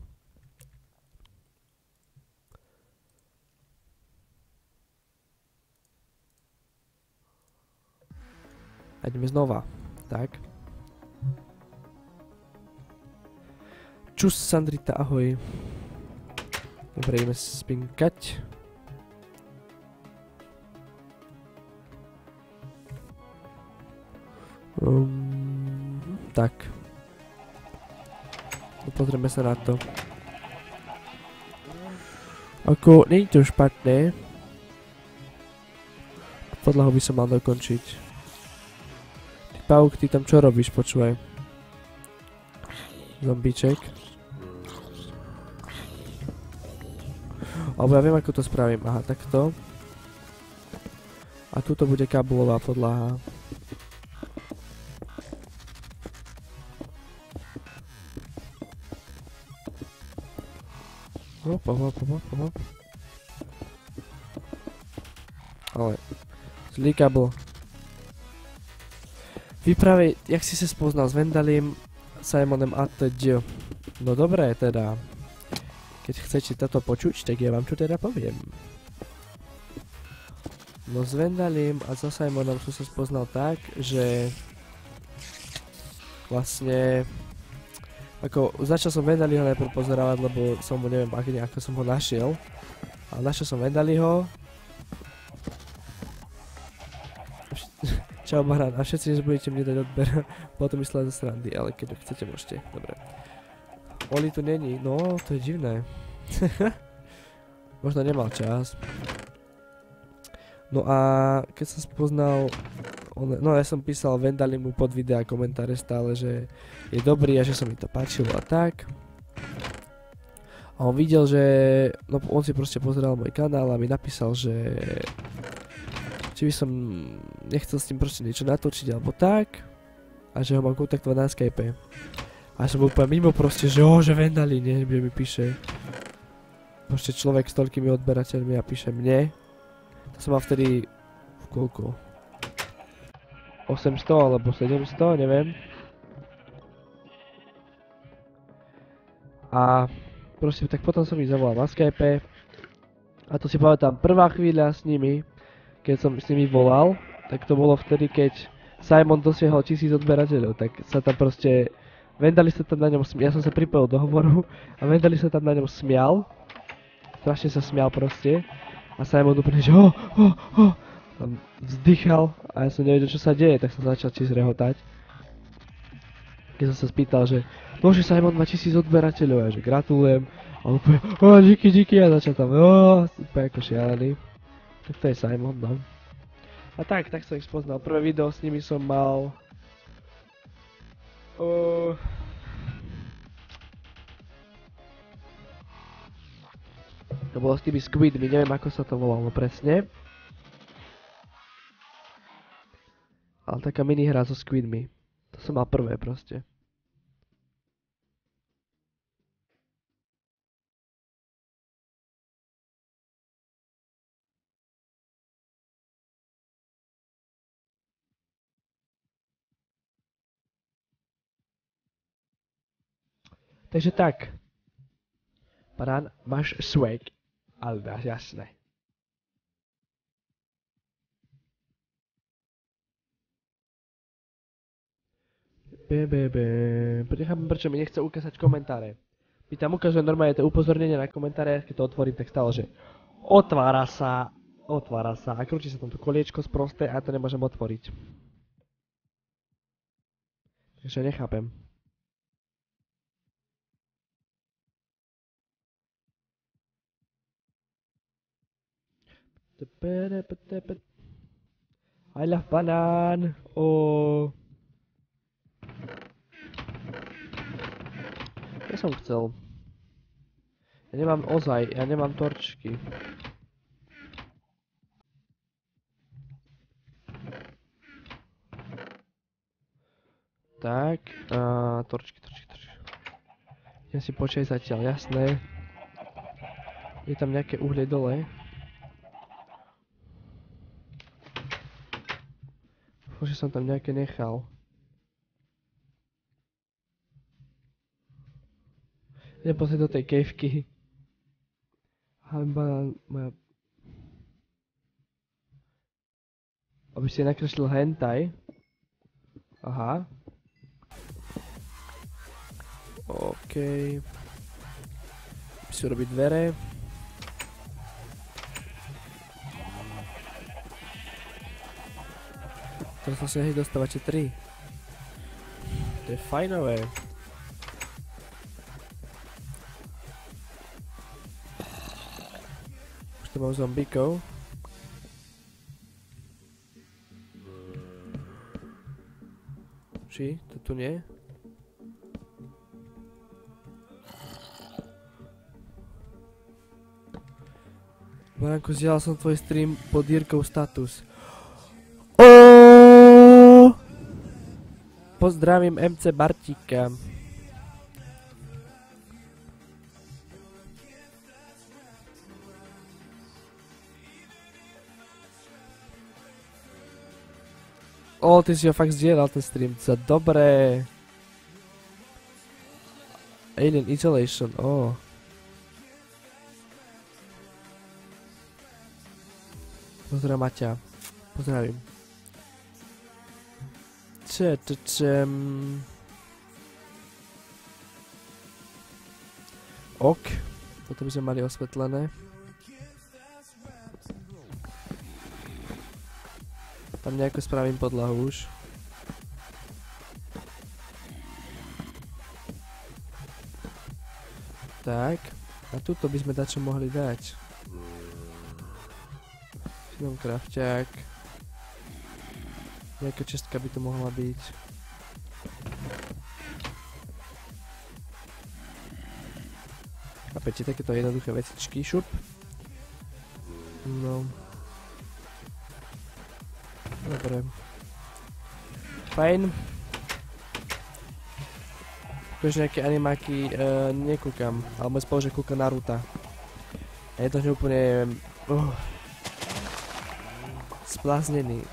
A ideme znova. Tak. Čus, Sandrita, ahoj. Dobre, ideme spinkať. Tak. Pozrieme sa na to. Ako, nie je to špatné. Podlahu by som mal dokončiť. Ty Pauk, ty tam čo robíš, počúvaj. Zombíček. Alebo ja viem, ako to spravím. Aha, takto. A tuto bude káblová podlaha. Hop. Ale zlý kábel. Vypravej, jak si sa spoznal s Vendalim, Simonem a teď. No dobré teda. Keď chcete toto počuť, tak ja vám čo teda poviem. No s Vendalim a so Simonom som sa spoznal tak, že vlastne ako začal som Vendaliho najprv pozerávať, lebo som mu neviem ako som ho našiel. A našiel som Vendaliho. Čau Baran, a všetci nezbudete mne dať odber, potom myslela zo srandy, ale keď chcete, môžete, dobre. Oli tu není, no to je divné. Možno nemal čas. No a keď som spoznal, no ja som písal Vendalimu pod videa komentáre stále, že je dobrý a že sa mi to páčilo a tak. A on videl, že, no on si proste pozeral môj kanál a mi napísal, že či by som nechcel s tým proste niečo natočiť alebo tak. A že ho mám kontaktovať na Skype. A som úplne mimo proste, že že Vendali, nie, kde mi píše. Proste človek s toľkými odberateľmi a píše mne. To som mal vtedy v koľko? 800 alebo 700, neviem. A proste tak potom som ich zavolal na Skype. A to si pamätám, prvá chvíľa s nimi, keď som s nimi volal, tak to bolo vtedy, keď Simon dosiahol 1000 odberateľov, tak sa tam proste, Vendali sa tam na ňom smial, ja som sa pripojil do hovoru a Vendali sa tam na ňom smial, strašne sa smial proste a Simon úplne, že tam vzdychal a ja som nevedel, čo sa deje, tak som začal tiež rehotať. Keď som sa spýtal, že že Simon má 1000 odberateľov a že gratulujem a on úplne, díky a začal tam, úplne ako šialený. Tak to je Simon, no. A tak som ich spoznal. Prvé video s nimi som mal... To bolo s tými squidmi, neviem ako sa to volalo presne. Ale taká minihra so squidmi. To som mal prvé proste. Takže tak. Barán, máš swag. Ale jasné. Nechápem, prečo mi nechce ukázať komentáre. Mi tam ukazuje normálne to upozornenie na komentáre, keď to otvorím, tak stále, že otvára sa a krúti sa tam to koliečko sprosté a ja to nemôžem otvoriť. Takže nechápem. I love banán. Ja som chcel. Ja nemám torčky. Tak, torčky. Ja si počkaj zatiaľ, jasné. Je tam nejaké uhlie dole. Dúfam, že som tam nejaké nechal. Idem pozrieť do tej kejvky. Aby si nakreslil hentai. Aha. OK. Si urobiť dvere. Teraz vlastne hneď dostávate 3. To je fajnové. Už tu mám zombíkov. Či? To tu nie? Baránku, zdieľal som tvoj stream pod Jirkou status. Pozdravím MC Bartíka. Ty si ho fakt zdieľal ten stream, co dobré. Alien Isolation, Pozdrav Maťa, pozdravím. Ok, toto by sme mali osvetlené. Tam nejako spravím podlahu už. Tak, a tuto by sme dačo mohli dať. Mám krafťák. Nejaká čestka by to mohla byť. Chápete, takéto jednoduché vecičky, šup. No. Dobre. Fajn. Akože nejaké animáky nekúkam, alebo spolu, že kúkam Naruta. A je to úplne spláznený.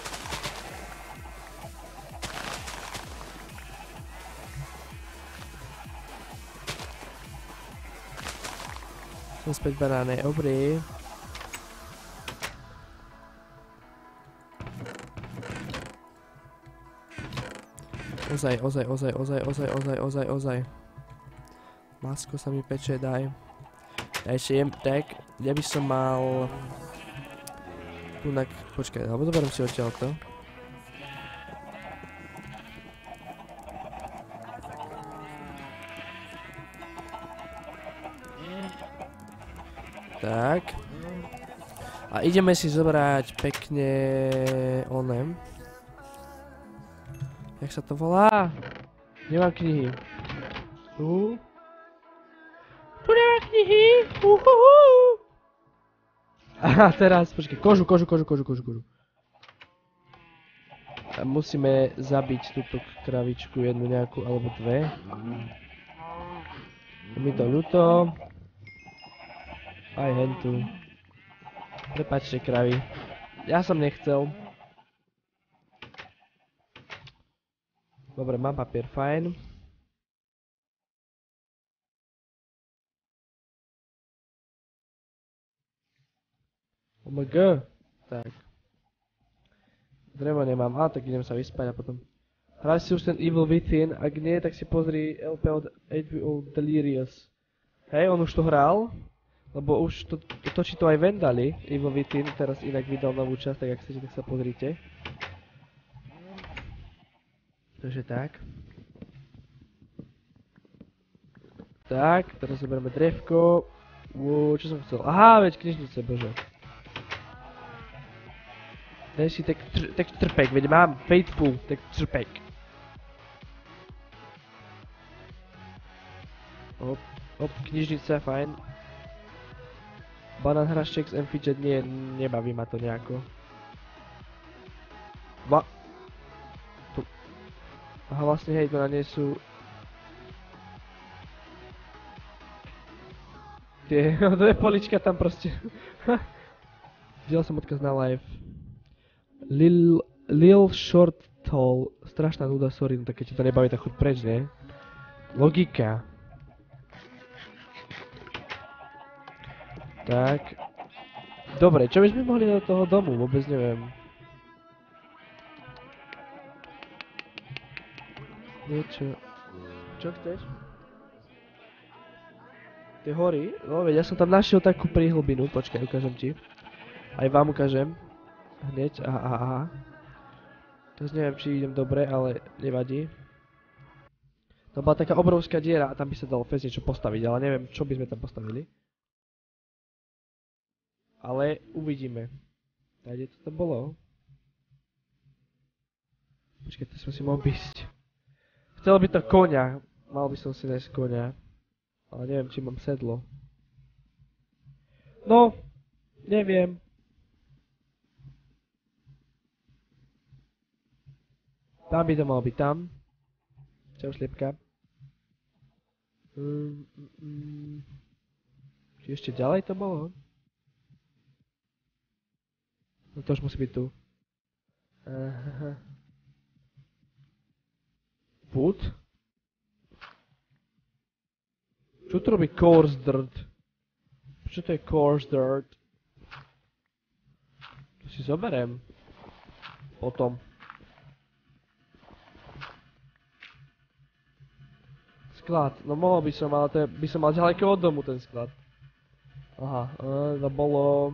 Som späť banáne, dobrý. Ozaj. Masko sa mi peče, daj. Ja ešte jem, tak, ja by som mal... Tunak, počkaj, alebo doberiem si odtiaľ to. Tak. A ideme si zobrať pekne... onem. Jak sa to volá? Nemám knihy. Tu nemám knihy. Aha, teraz, počkaj, kožu. A musíme zabiť túto kravičku, jednu nejakú, alebo dve. Je mi to ľúto. Aj hentu. Prepáčte, kravy. Ja som nechcel. Dobre, mám papier, fajn. OMG. Tak. Drevo nemám, tak idem sa vyspať a potom. Hraj si už ten Evil Within, ak nie, tak si pozri LP od 8 Delirious. Hej, on už to hral, lebo už to točí to aj Vandali, Evil Within, teraz inak vydal novú časť, tak ak chcete, tak sa pozrite. Takže tak. Tak, teraz zoberieme drevko. Čo som chcel? Aha, veď knižnice, bože. Daj si texture pack, veď mám Faithful texture pack. Hop, knižnica, fajn. Banan hrašček z Amphijed, nie, nebaví ma to nejako. Tu. Aha, vlastne hej, to na nie sú... Tie, dve polička tam proste. Videl som odkaz na live. Lil Short Tall, strašná nuda, sorry, no tak keď ti to nebaví, tak choď preč, ne? Logika. Tak. Dobre, čo by sme mohli do toho domu? Vôbec neviem. Niečo. Čo chceš? Tie hory? No veď, ja som tam našiel takú príhlbinu. Počkaj, ukážem ti. Aj vám ukážem. Hneď, aha. Teraz neviem, či idem dobre, ale nevadí. To bola taká obrovská diera a tam by sa dalo fest niečo postaviť, ale neviem, čo by sme tam postavili. Ale uvidíme. A kde to bolo? Počkaj, to som si mohol ísť. Chcel by to koňa. Mal by som si nájsť koňa. Ale neviem, či mám sedlo. No, neviem. Tam by to malo byť tam. Čau, sliepka. Či ešte ďalej to bolo? No to už musí byť tu. Wood? Čo to robí coarse dirt? Čo to je coarse dirt? To si zoberiem. Potom. Sklad. No mohol by som, ale to by som mal ďaleko od domu ten sklad. Aha, to bolo...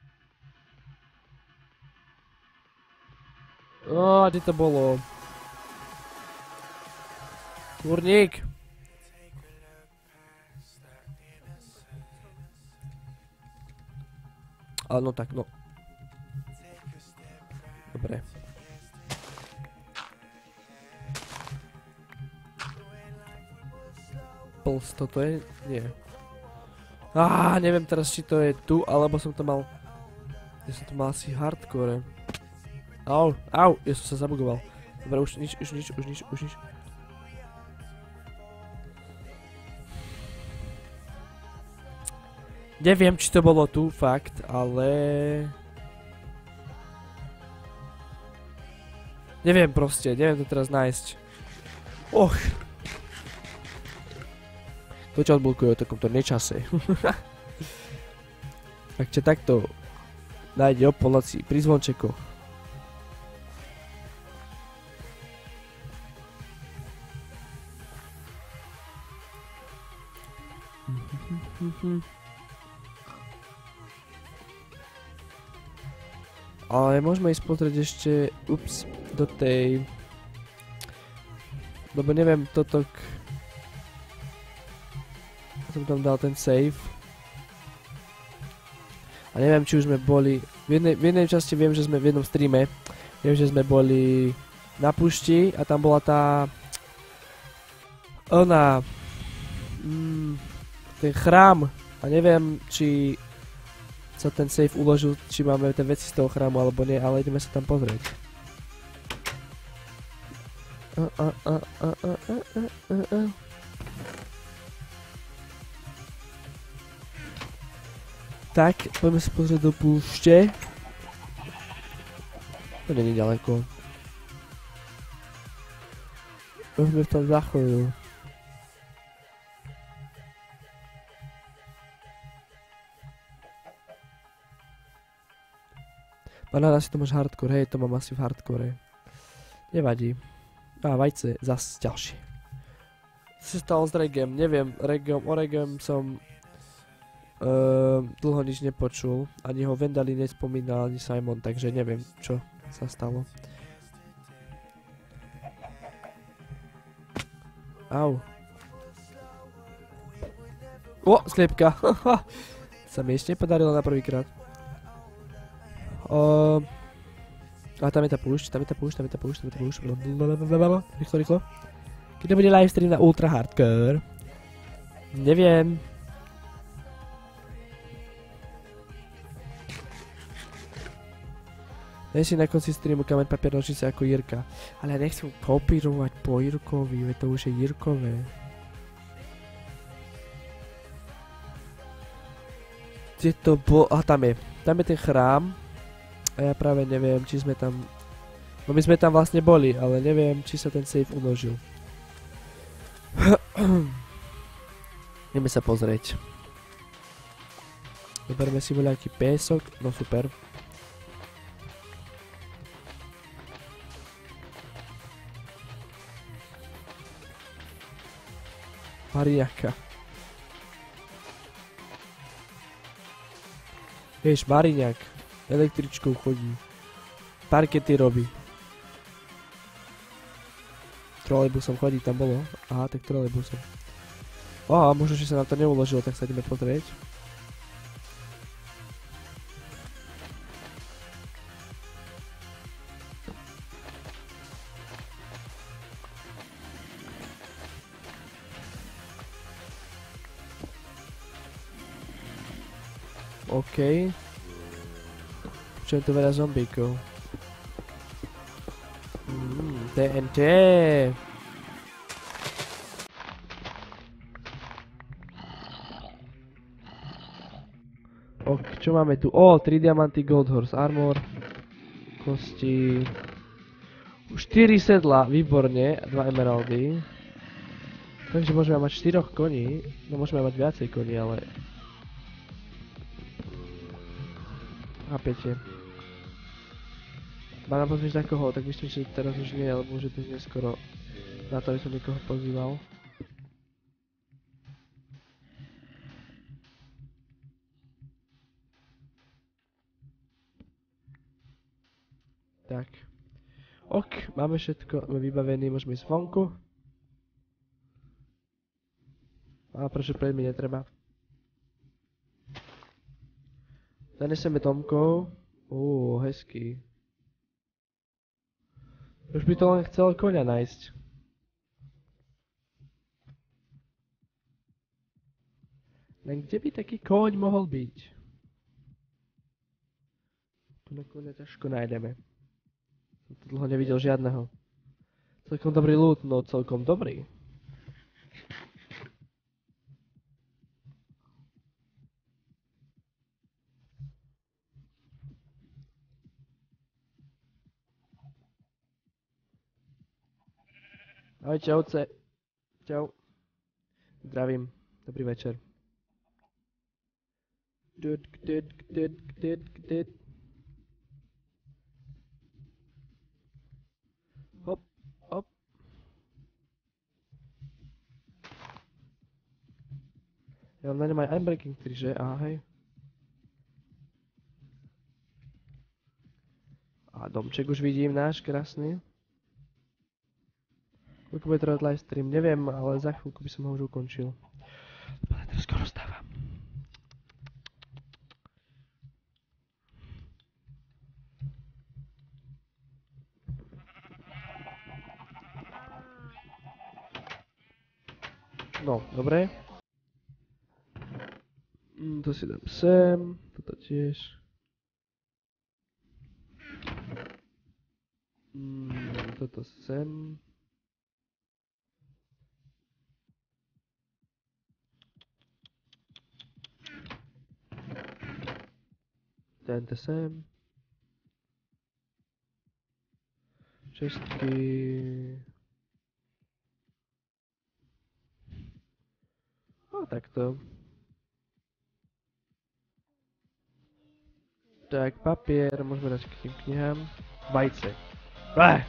kde to bolo? Kurník! Ale no tak, no. Dobre. Pulse, toto je? Nie. Neviem teraz, či to je tu, alebo som to mal... Ja som to mal asi hardcore. Au, ja som sa zabugoval. Dobre, už nič. Neviem, či to bolo tu, fakt, ale... Neviem proste, neviem to teraz nájsť. To čo odblokuje o takomto nečase. Tak ťa takto nájde o polnoci pri zvončeku. Ale môžeme ísť pozrieť ešte, do tej... Lebo neviem, som tam dal ten save. A neviem, či už sme boli... V jednej časti viem, že sme v jednom streame. Viem, že sme boli na púšti a tam bola tá... ten chrám. A neviem, či sa ten save uložil, či máme tie veci z toho chrámu alebo nie, ale ideme sa tam pozrieť. Tak, poďme sa pozrieť do púšte. To není ďaleko. Už sme v tom za chvíľu. Banána si to máš hardcore, hej, to mám asi v hardcore. Nevadí. A vajce, zas ďalšie. Co sa stalo s regem? Neviem, o regem som dlho nič nepočul. Ani ho Vendali nespomínal, ani Simon, takže neviem, čo sa stalo. Au. O, sliepka. Sa mi ešte nepodarilo na prvýkrát. A tam je tá púšť. Rýchlo. Keď to bude livestream na ultra hardcore? Neviem. Daj si na konci streamu kameň papier nožnice ako Jirka. Ale ja nechcem kopírovať po Jirkovi, veď to už je Jirkové. Kde to bol? Aha, tam je. Tam je ten chrám. A ja práve neviem, či sme tam... No my sme tam vlastne boli, ale neviem, či sa ten save uložil. Ideme sa pozrieť. Zoberme si voľaký pésok, no super. Mariňaka. Vieš, Mariňak. Električkou chodí. Parkety robí. Trolejbusom chodí, tam bolo. Aha, tak trolejbusom. Aha, možno, že sa nám to neuložilo, tak sa ideme pozrieť. OK. Počujem to veľa zombíkov. TNT. Ok, čo máme tu? 3 diamanty, gold horse armor. Kosti. 4 sedla, výborne. 2 emeraldy. Takže môžeme mať 4 koní. No môžeme mať viacej koní, ale... Chápete. Má nám pozrieš na koho, tak myslím, že teraz už nie, lebo už je to neskoro na to, aby som niekoho pozýval. Tak. Ok, máme všetko, sme vybavení, môžeme ísť vonku. A prečo pred mi netreba. Zaneseme Tomkov. Hezký. Už by to len chcel koňa nájsť. Len kde by taký koň mohol byť? Tu na koňa ťažko nájdeme. Som tu dlho nevidel žiadneho. Celkom dobrý loot, no celkom dobrý. Ahojte, ovce. Čau. Zdravím. Dobrý večer. Hop, hop. Ja mám na ňom aj Unbreaking 3, že? Aha, hej. A domček už vidím náš, krásny. Koľko bude trvať livestream, neviem, ale za chvíľku by som ho už ukončil. Ale teraz skoro stávam. No, dobre. To si dám sem, toto tiež. Toto sem. Tento sem. Čestky. No takto. Tak, papier, môžeme dať k tým knihám. Vajce. Bleh!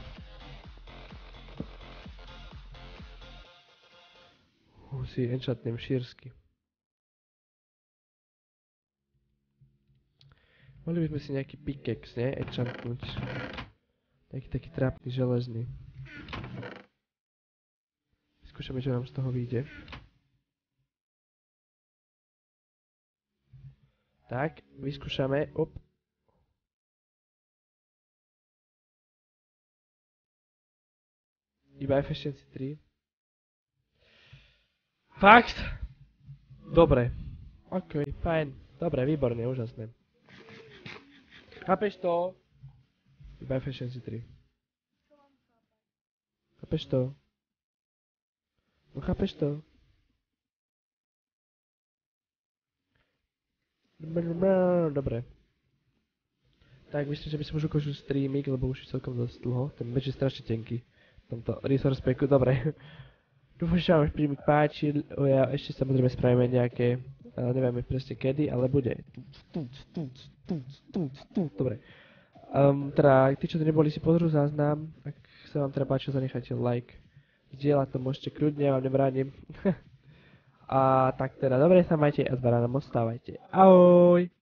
Si enchantnem šírsky. Mohli by sme si nejaký pickaxe, ne? Enchantnúť. Nejaký taký trápny železný. Skúšame, čo nám z toho vyjde. Tak, vyskúšame. Op. Iba efficiency 3. Fakt? Dobre. OK, fajn. Dobre, výborne, úžasné. Chápeš to? Iba efficiency 3. Chápeš to? No chápeš to? Dobre. Tak, myslím, že by som už ukončil streaming, lebo už je celkom dosť dlho. Ten meč je strašne tenký. V tomto resource packu, dobre. Dúfam, že sa vám streaming páčil. Ja ešte samozrejme spravíme nejaké, nevieme presne kedy, ale bude. Dobre. Teda, tí, čo to neboli, si pozrú záznam. Ak sa vám teda páčilo, zanechajte like. Zdieľať to môžete kľudne, ja vám nebránim. A tak teda, dobre sa majte a z barána moc stávajte. Ahoj!